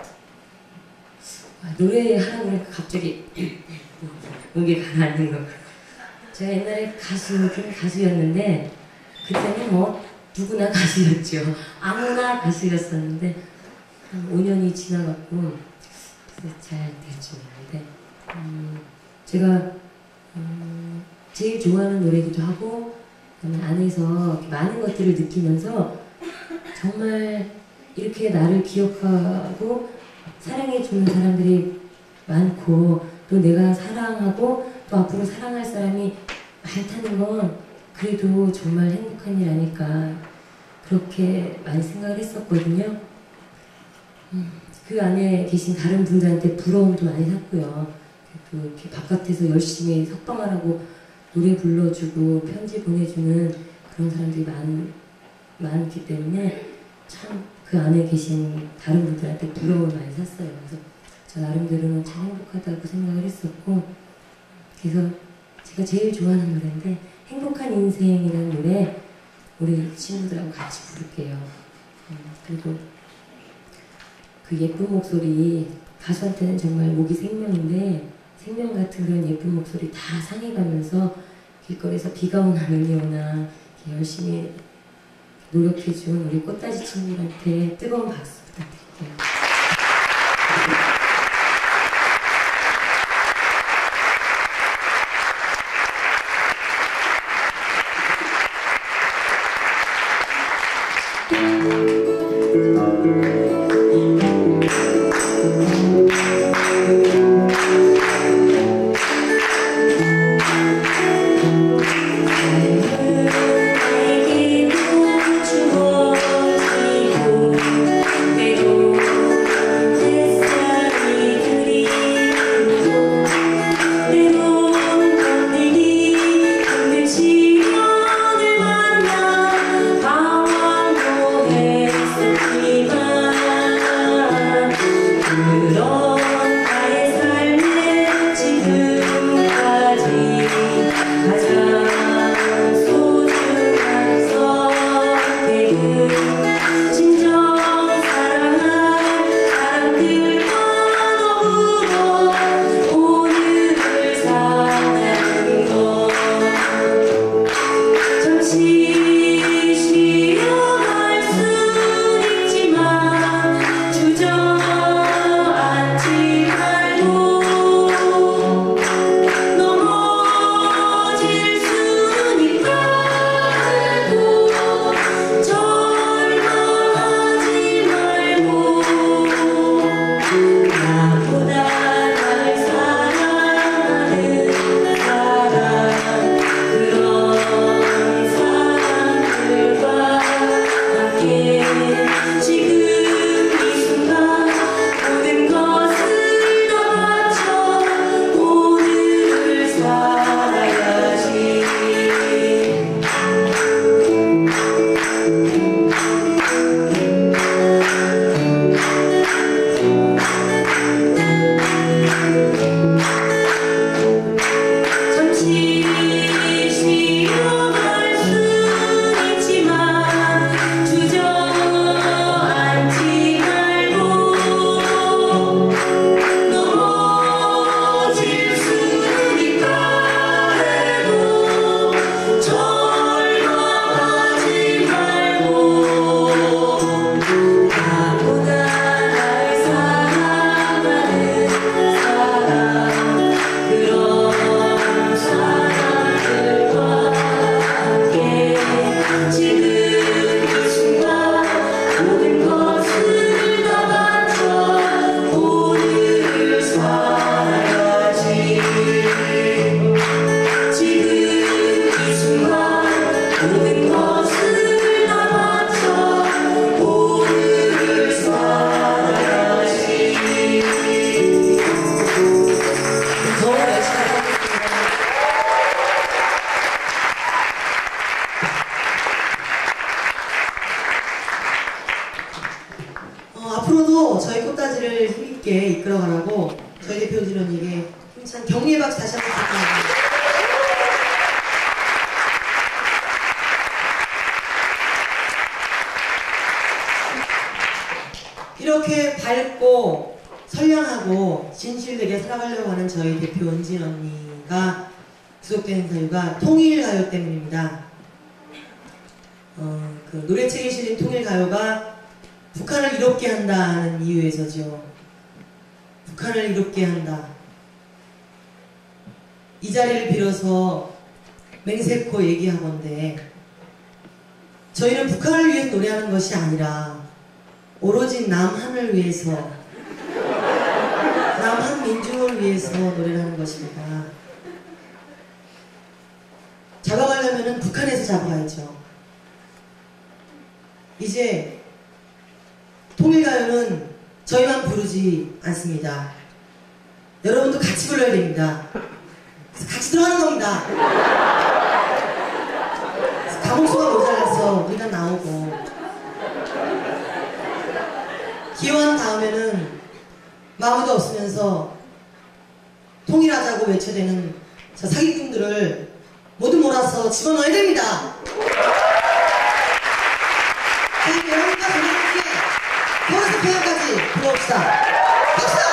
노래 하라고 하니까 갑자기 목이 가라앉는 거. 제가 옛날에 가수였는데 그때는 뭐 누구나 가수였죠. 아무나 가수였었는데 한 5년이 지나갔고 잘 될지 모르는데 제가 제일 좋아하는 노래기도 하고 안에서 많은 것들을 느끼면서 정말 이렇게 나를 기억하고 사랑해주는 사람들이 많고 또 내가 사랑하고 또 앞으로 사랑할 사람이 많다는 건 그래도 정말 행복한 일 아닐까 그렇게 많이 생각을 했었거든요. 그 안에 계신 다른 분들한테 부러움도 많이 샀고요. 또 이렇게 바깥에서 열심히 석방하라고 노래 불러주고 편지 보내주는 그런 사람들이 많기 때문에 참 그 안에 계신 다른 분들한테 부러움을 많이 샀어요. 그래서 저 나름대로는 참 행복하다고 생각을 했었고 그래서 제가 제일 좋아하는 노래인데 행복한 인생이라는 노래 우리 친구들하고 같이 부를게요. 그리고 그 예쁜 목소리 가수한테는 정말 목이 생명인데 생명 같은 그런 예쁜 목소리 다 상해가면서 길거리에서 비가 오나 눈이 오나 열심히 노력해준 우리 꽃다지 친구들한테 뜨거운 박수 부탁드릴게요. 앞으로도 저희 꽃다지를 힘있게 이끌어가라고 저희 대표 진원에게 힘찬 격려의 박수 다시 한번 부탁드립니다. 이렇게 밝고 선량하고 진실되게 살아가려고 하는 저희 대표 은진 언니가 구속된 사유가 통일가요 때문입니다. 그 노래책에 실린 통일가요가 북한을 이롭게 한다는 이유에서죠. 북한을 이롭게 한다. 이 자리를 빌어서 맹세코 얘기하건데 저희는 북한을 위해서 노래하는 것이 아니라 오로지 남한을 위해서 남한 민중을 위해서 노래를 하는 것입니다. 잡아가려면 북한에서 잡아가야죠. 이제 통일가요는 저희만 부르지 않습니다. 여러분도 같이 불러야 됩니다. 그래서 같이 들어가는 겁니다. 가봉수가 모자라서 우리가 나오고 기여한 다음에는 마음도 없으면서 통일하자고 외쳐대는 저 사기꾼들을 모두 몰아서 집어넣어야 됩니다. 그리고 여러분과 저와 함께 코러스 표현까지 불러봅시다. 갑시다!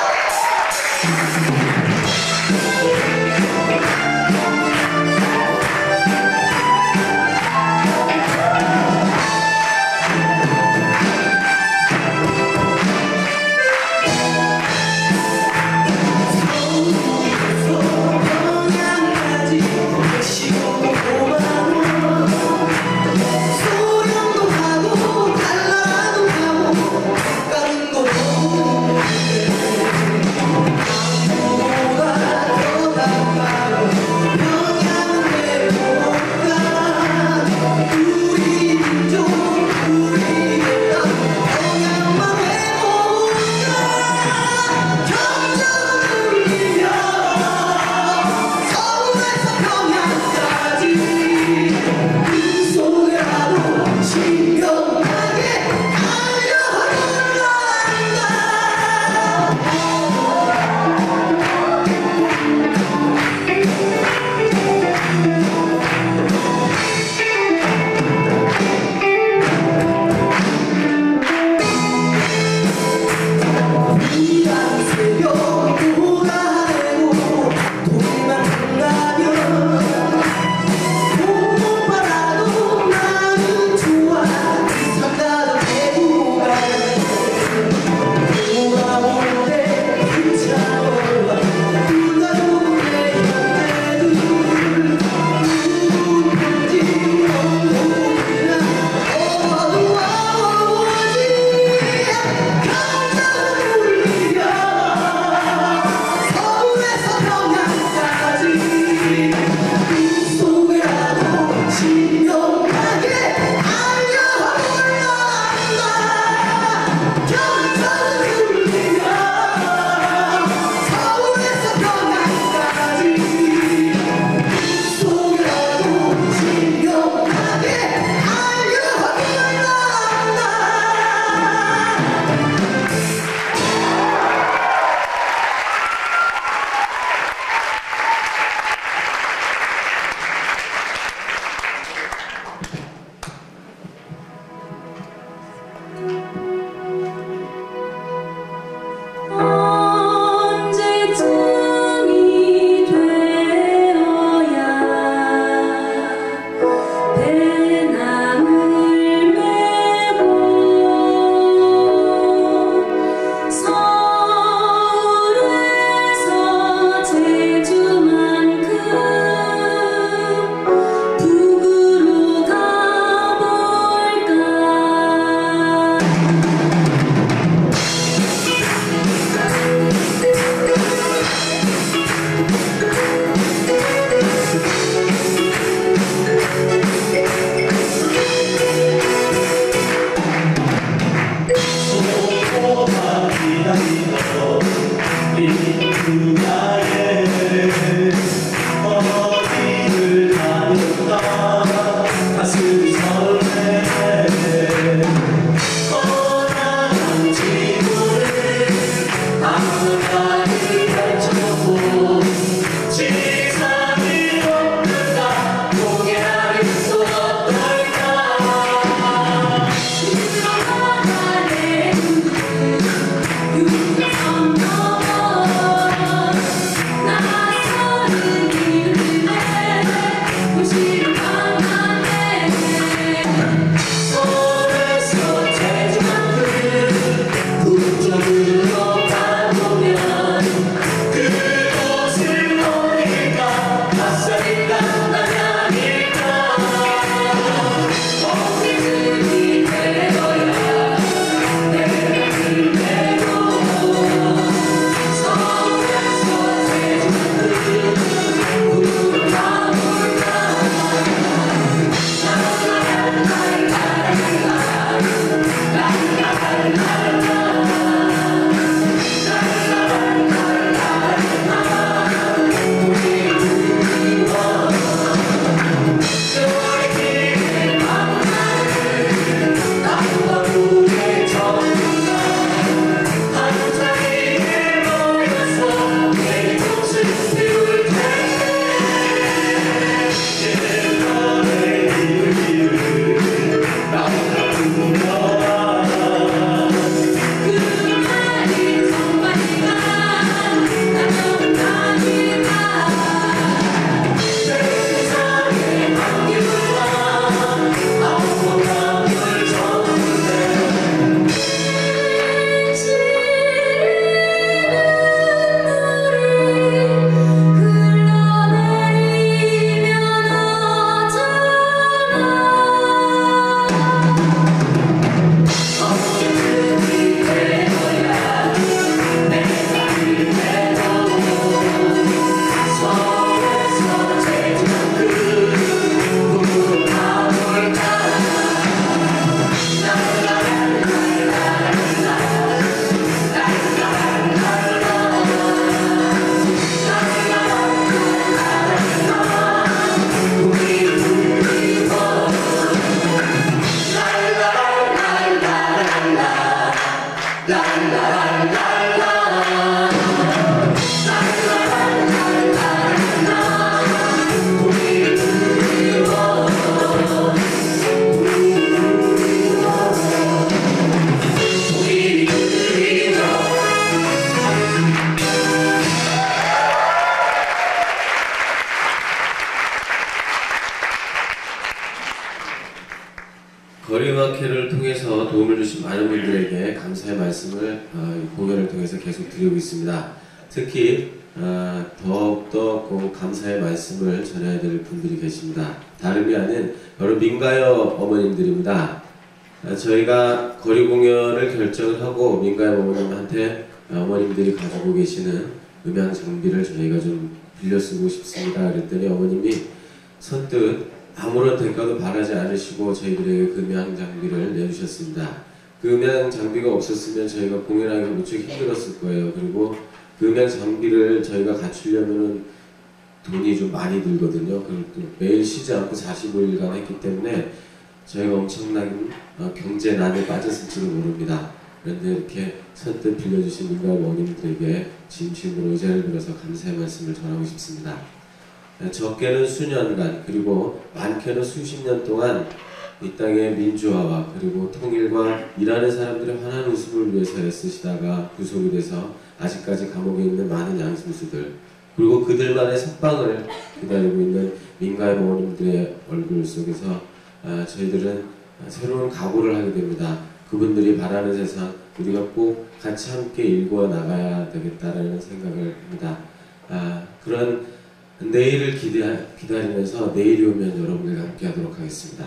거리음악회를 통해서 도움을 주신 많은 분들에게 감사의 말씀을 이 공연을 통해서 계속 드리고 있습니다. 특히 더욱더 꼭 감사의 말씀을 전해야 될 분들이 계십니다. 다름이 아닌 바로 민가요 어머님들입니다. 저희가 거리 공연을 결정을 하고 민가요 어머님한테 어머님들이 가지고 계시는 음향 장비를 저희가 좀 빌려 쓰고 싶습니다. 그랬더니 어머님이 선뜻 아무런 대가도 바라지 않으시고 저희들에게 그 음향 장비를 내주셨습니다. 그 음향 장비가 없었으면 저희가 공연하기 무척 힘들었을 거예요. 그리고 그 음향 장비를 저희가 갖추려면 돈이 좀 많이 들거든요. 그리고 또 매일 쉬지 않고 45일간 했기 때문에 저희가 엄청난 경제난에 빠졌을지도 모릅니다. 그런데 이렇게 선뜻 빌려주신 민가요 어머님들에게 진심으로 의자를 빌어서 감사의 말씀을 전하고 싶습니다. 적게는 수년간 그리고 많게는 수십 년 동안 이 땅의 민주화와 그리고 통일과 일하는 사람들의 환한 웃음을 위해서 애쓰시다가 구속이 돼서 아직까지 감옥에 있는 많은 양심수들 그리고 그들만의 석방을 기다리고 있는 민가요 어머님들의 얼굴 속에서 저희들은 새로운 각오를 하게 됩니다. 그분들이 바라는 세상 우리가 꼭 같이 함께 일구어 나가야 되겠다라는 생각을 합니다. 그런 내일을 기다리면서 내일이 오면 여러분들과 함께 하도록 하겠습니다.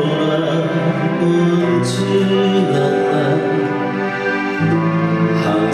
지났다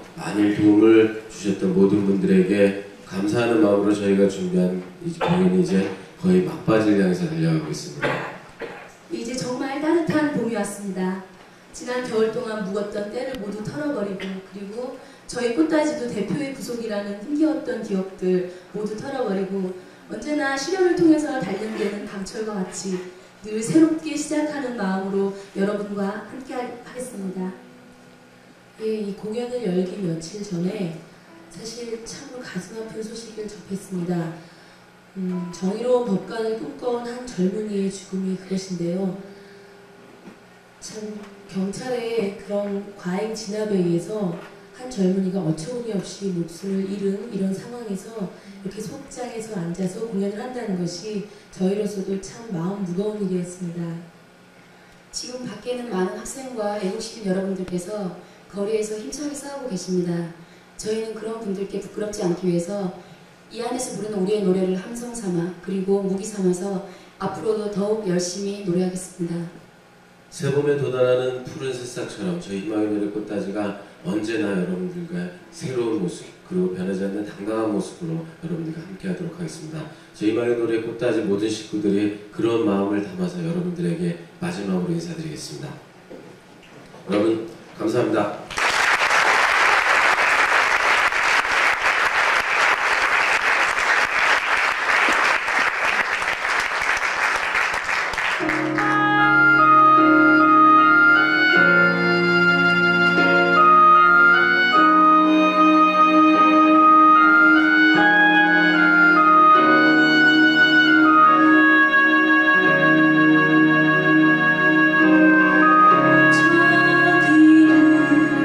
많은 도움을 주셨던 모든 분들에게 감사하는 마음으로 저희가 준비한 이 공연이 이제 거의 막바지를 향해서 달려가고 있습니다. 이제 정말 따뜻한 봄이 왔습니다. 지난 겨울 동안 묵었던 때를 모두 털어버리고, 그리고 저희 꽃다지도 대표의 부속이라는 힘겨웠던 기억들 모두 털어버리고, 언제나 시련을 통해서 단련되는 강철과 같이 늘 새롭게 시작하는 마음으로 여러분과 함께 하겠습니다. 예, 이 공연을 열기 며칠 전에 사실 참으로 가슴 아픈 소식을 접했습니다. 정의로운 법관을 꿈꿔온 한 젊은이의 죽음이 그것인데요. 참 경찰의 그런 과잉 진압에 의해서 한 젊은이가 어처구니 없이 목숨을 잃은 이런 상황에서 이렇게 소극장에서 앉아서 공연을 한다는 것이 저희로서도 참 마음 무거운 일이었습니다. 지금 밖에는 많은 학생과 애국시민 여러분들께서 거리에서 힘차게 싸우고 계십니다. 저희는 그런 분들께 부끄럽지 않기 위해서 이 안에서 부르는 우리의 노래를 함성 삼아 그리고 무기 삼아서 앞으로도 더욱 열심히 노래하겠습니다. 새봄에 돋아나는 푸른 새싹처럼 저희 희망의 노래 꽃다지가 언제나 여러분들과 새로운 모습 그리고 변하지 않는 당당한 모습으로 여러분들과 함께 하도록 하겠습니다. 저희 희망의 노래 꽃다지 모든 식구들이 그런 마음을 담아서 여러분들에게 마지막으로 인사드리겠습니다. 여러분 감사합니다. 저기로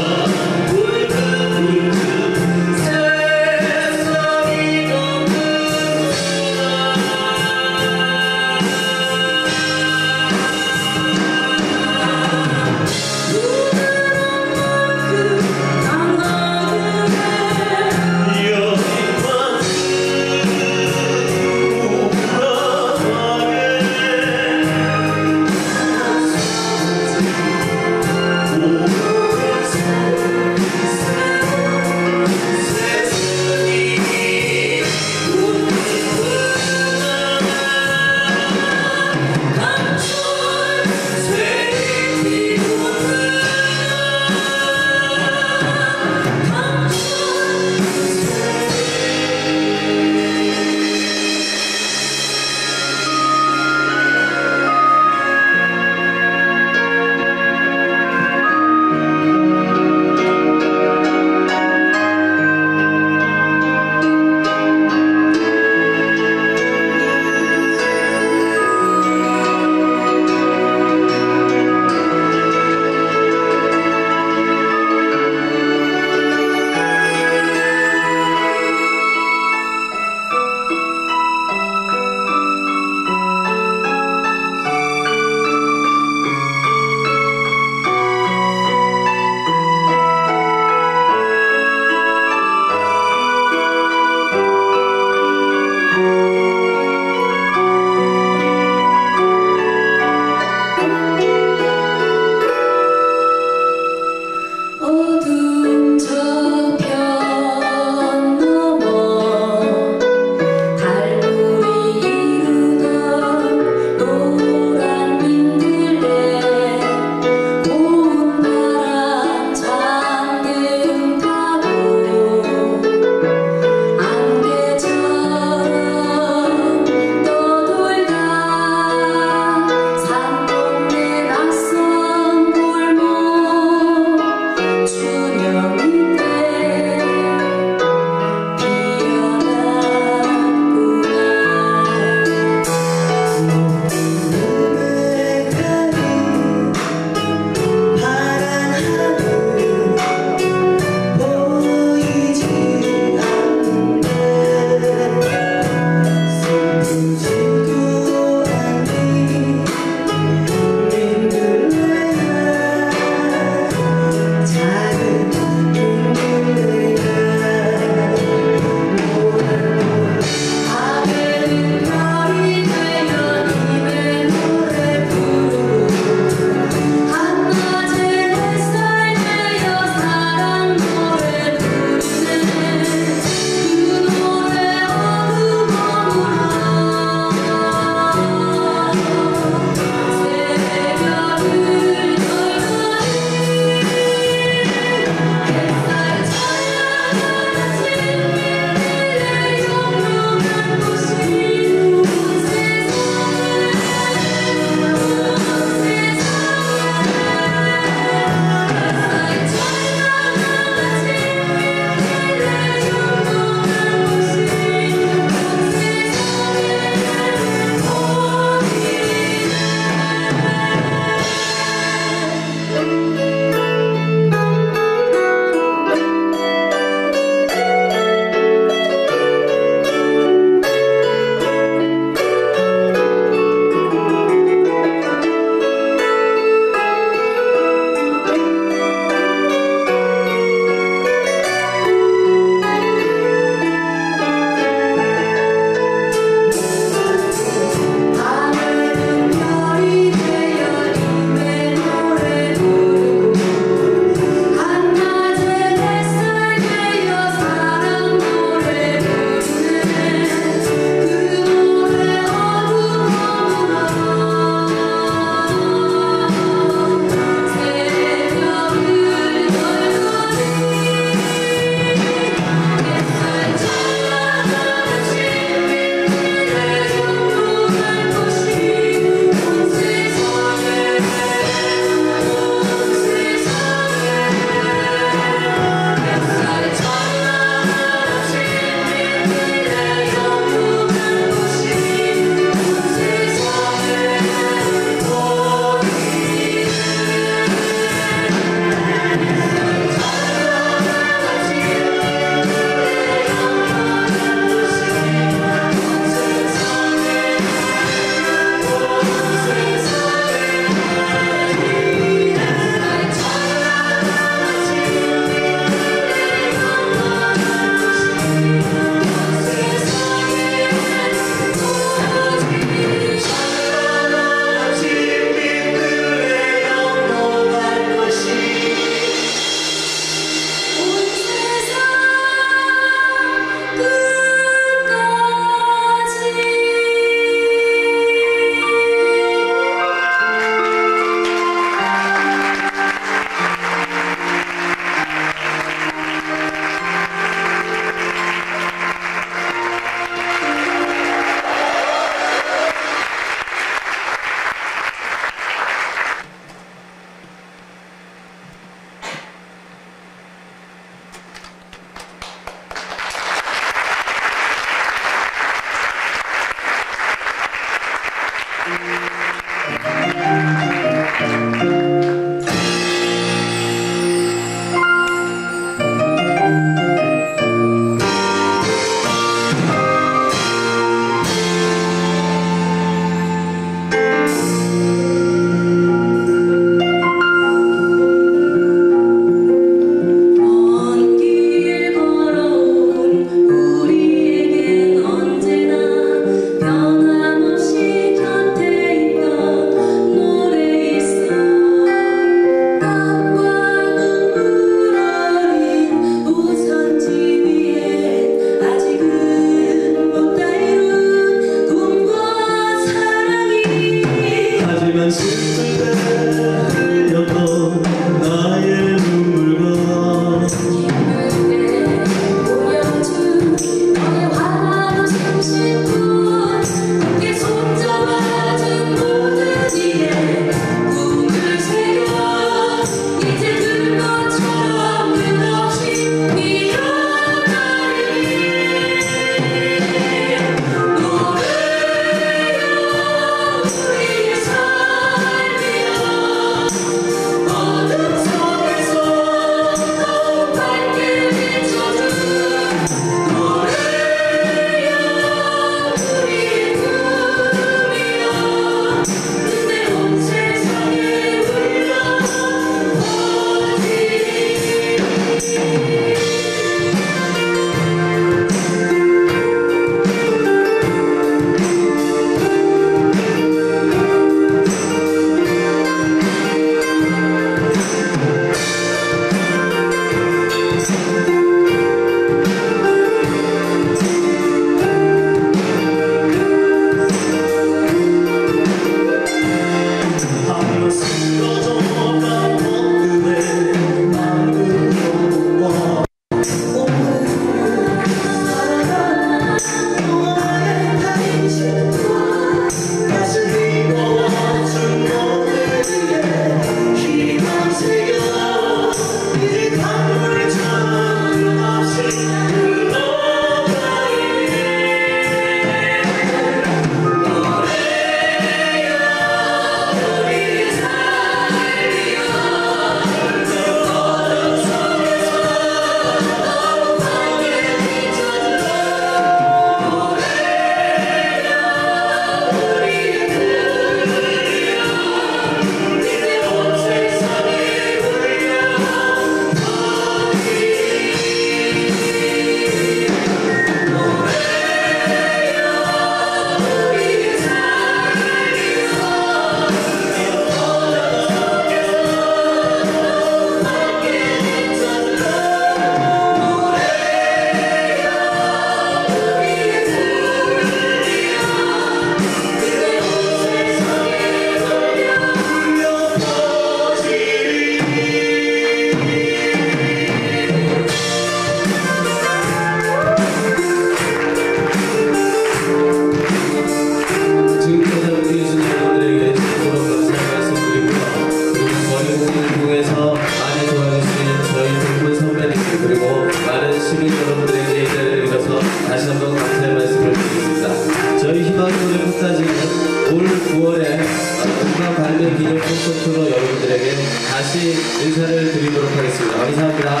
시민 여러분들에게 이 자리를 빌어서 다시 한번 감사의 말씀을 드리겠습니다. 저희 희망의 노래 꽃다지는 올 9월에 음악 발매 기념 콘서트로 여러분들에게 다시 인사를 드리도록 하겠습니다. 감사합니다.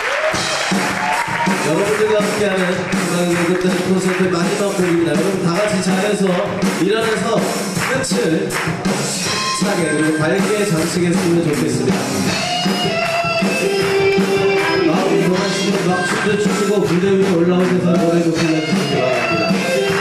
여러분들과 함께하는 음악의 노래 꽃다지 콘서트 마지막 곡입니다. 여러분 다 같이 잘해서 일어나서 끝을 차게 그리고 밝게 장식했으면 좋겠습니다. 마음이 동하시면 박수도 치시고 무대 위에 올라오셔서 노래도 불러주시기 바랍니다.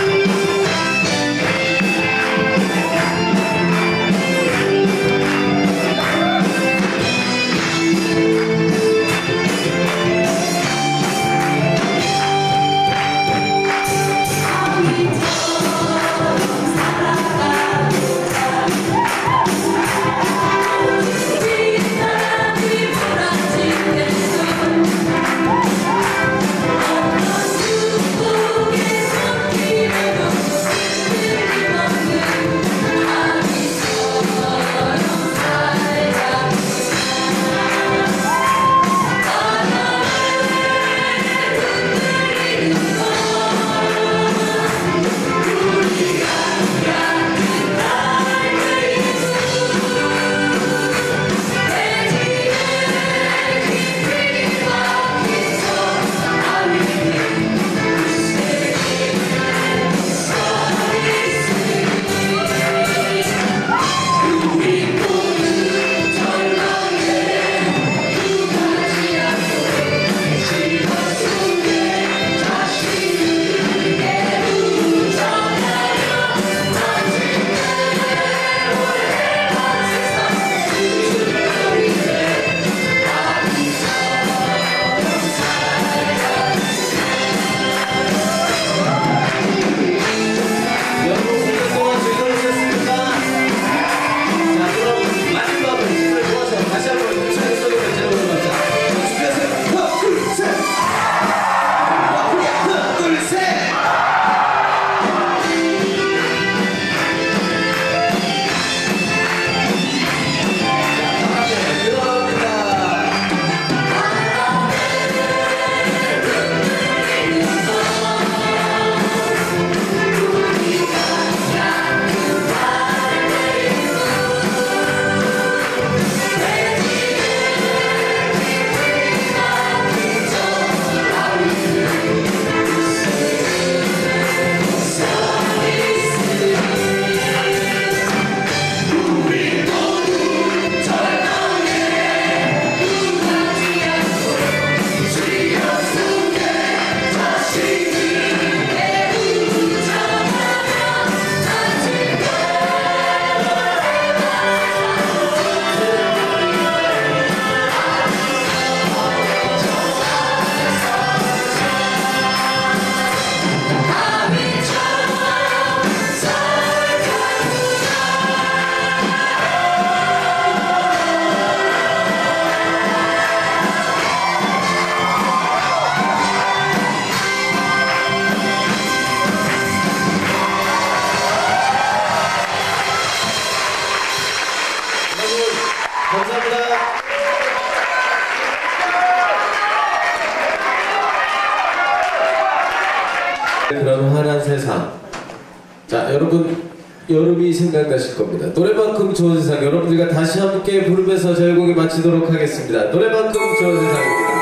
그런 환한 세상. 자, 여러분 여름이 생각나실 겁니다. 노래만큼 좋은 세상 여러분들과 다시 함께 부르면서 저희 곡을 마치도록 하겠습니다. 노래만큼 좋은 세상입니다.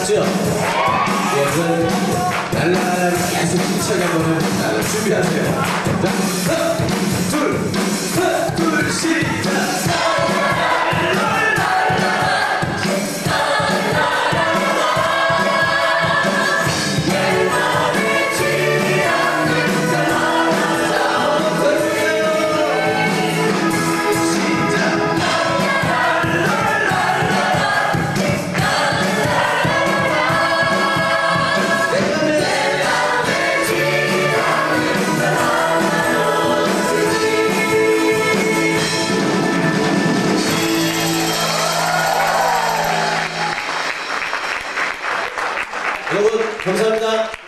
아쉽죠? 예, 그건 날라라 계속 힘차게 한번 해봅니다. 준비하세요. 자, 하나, 둘, 시작! 여러분 감사합니다.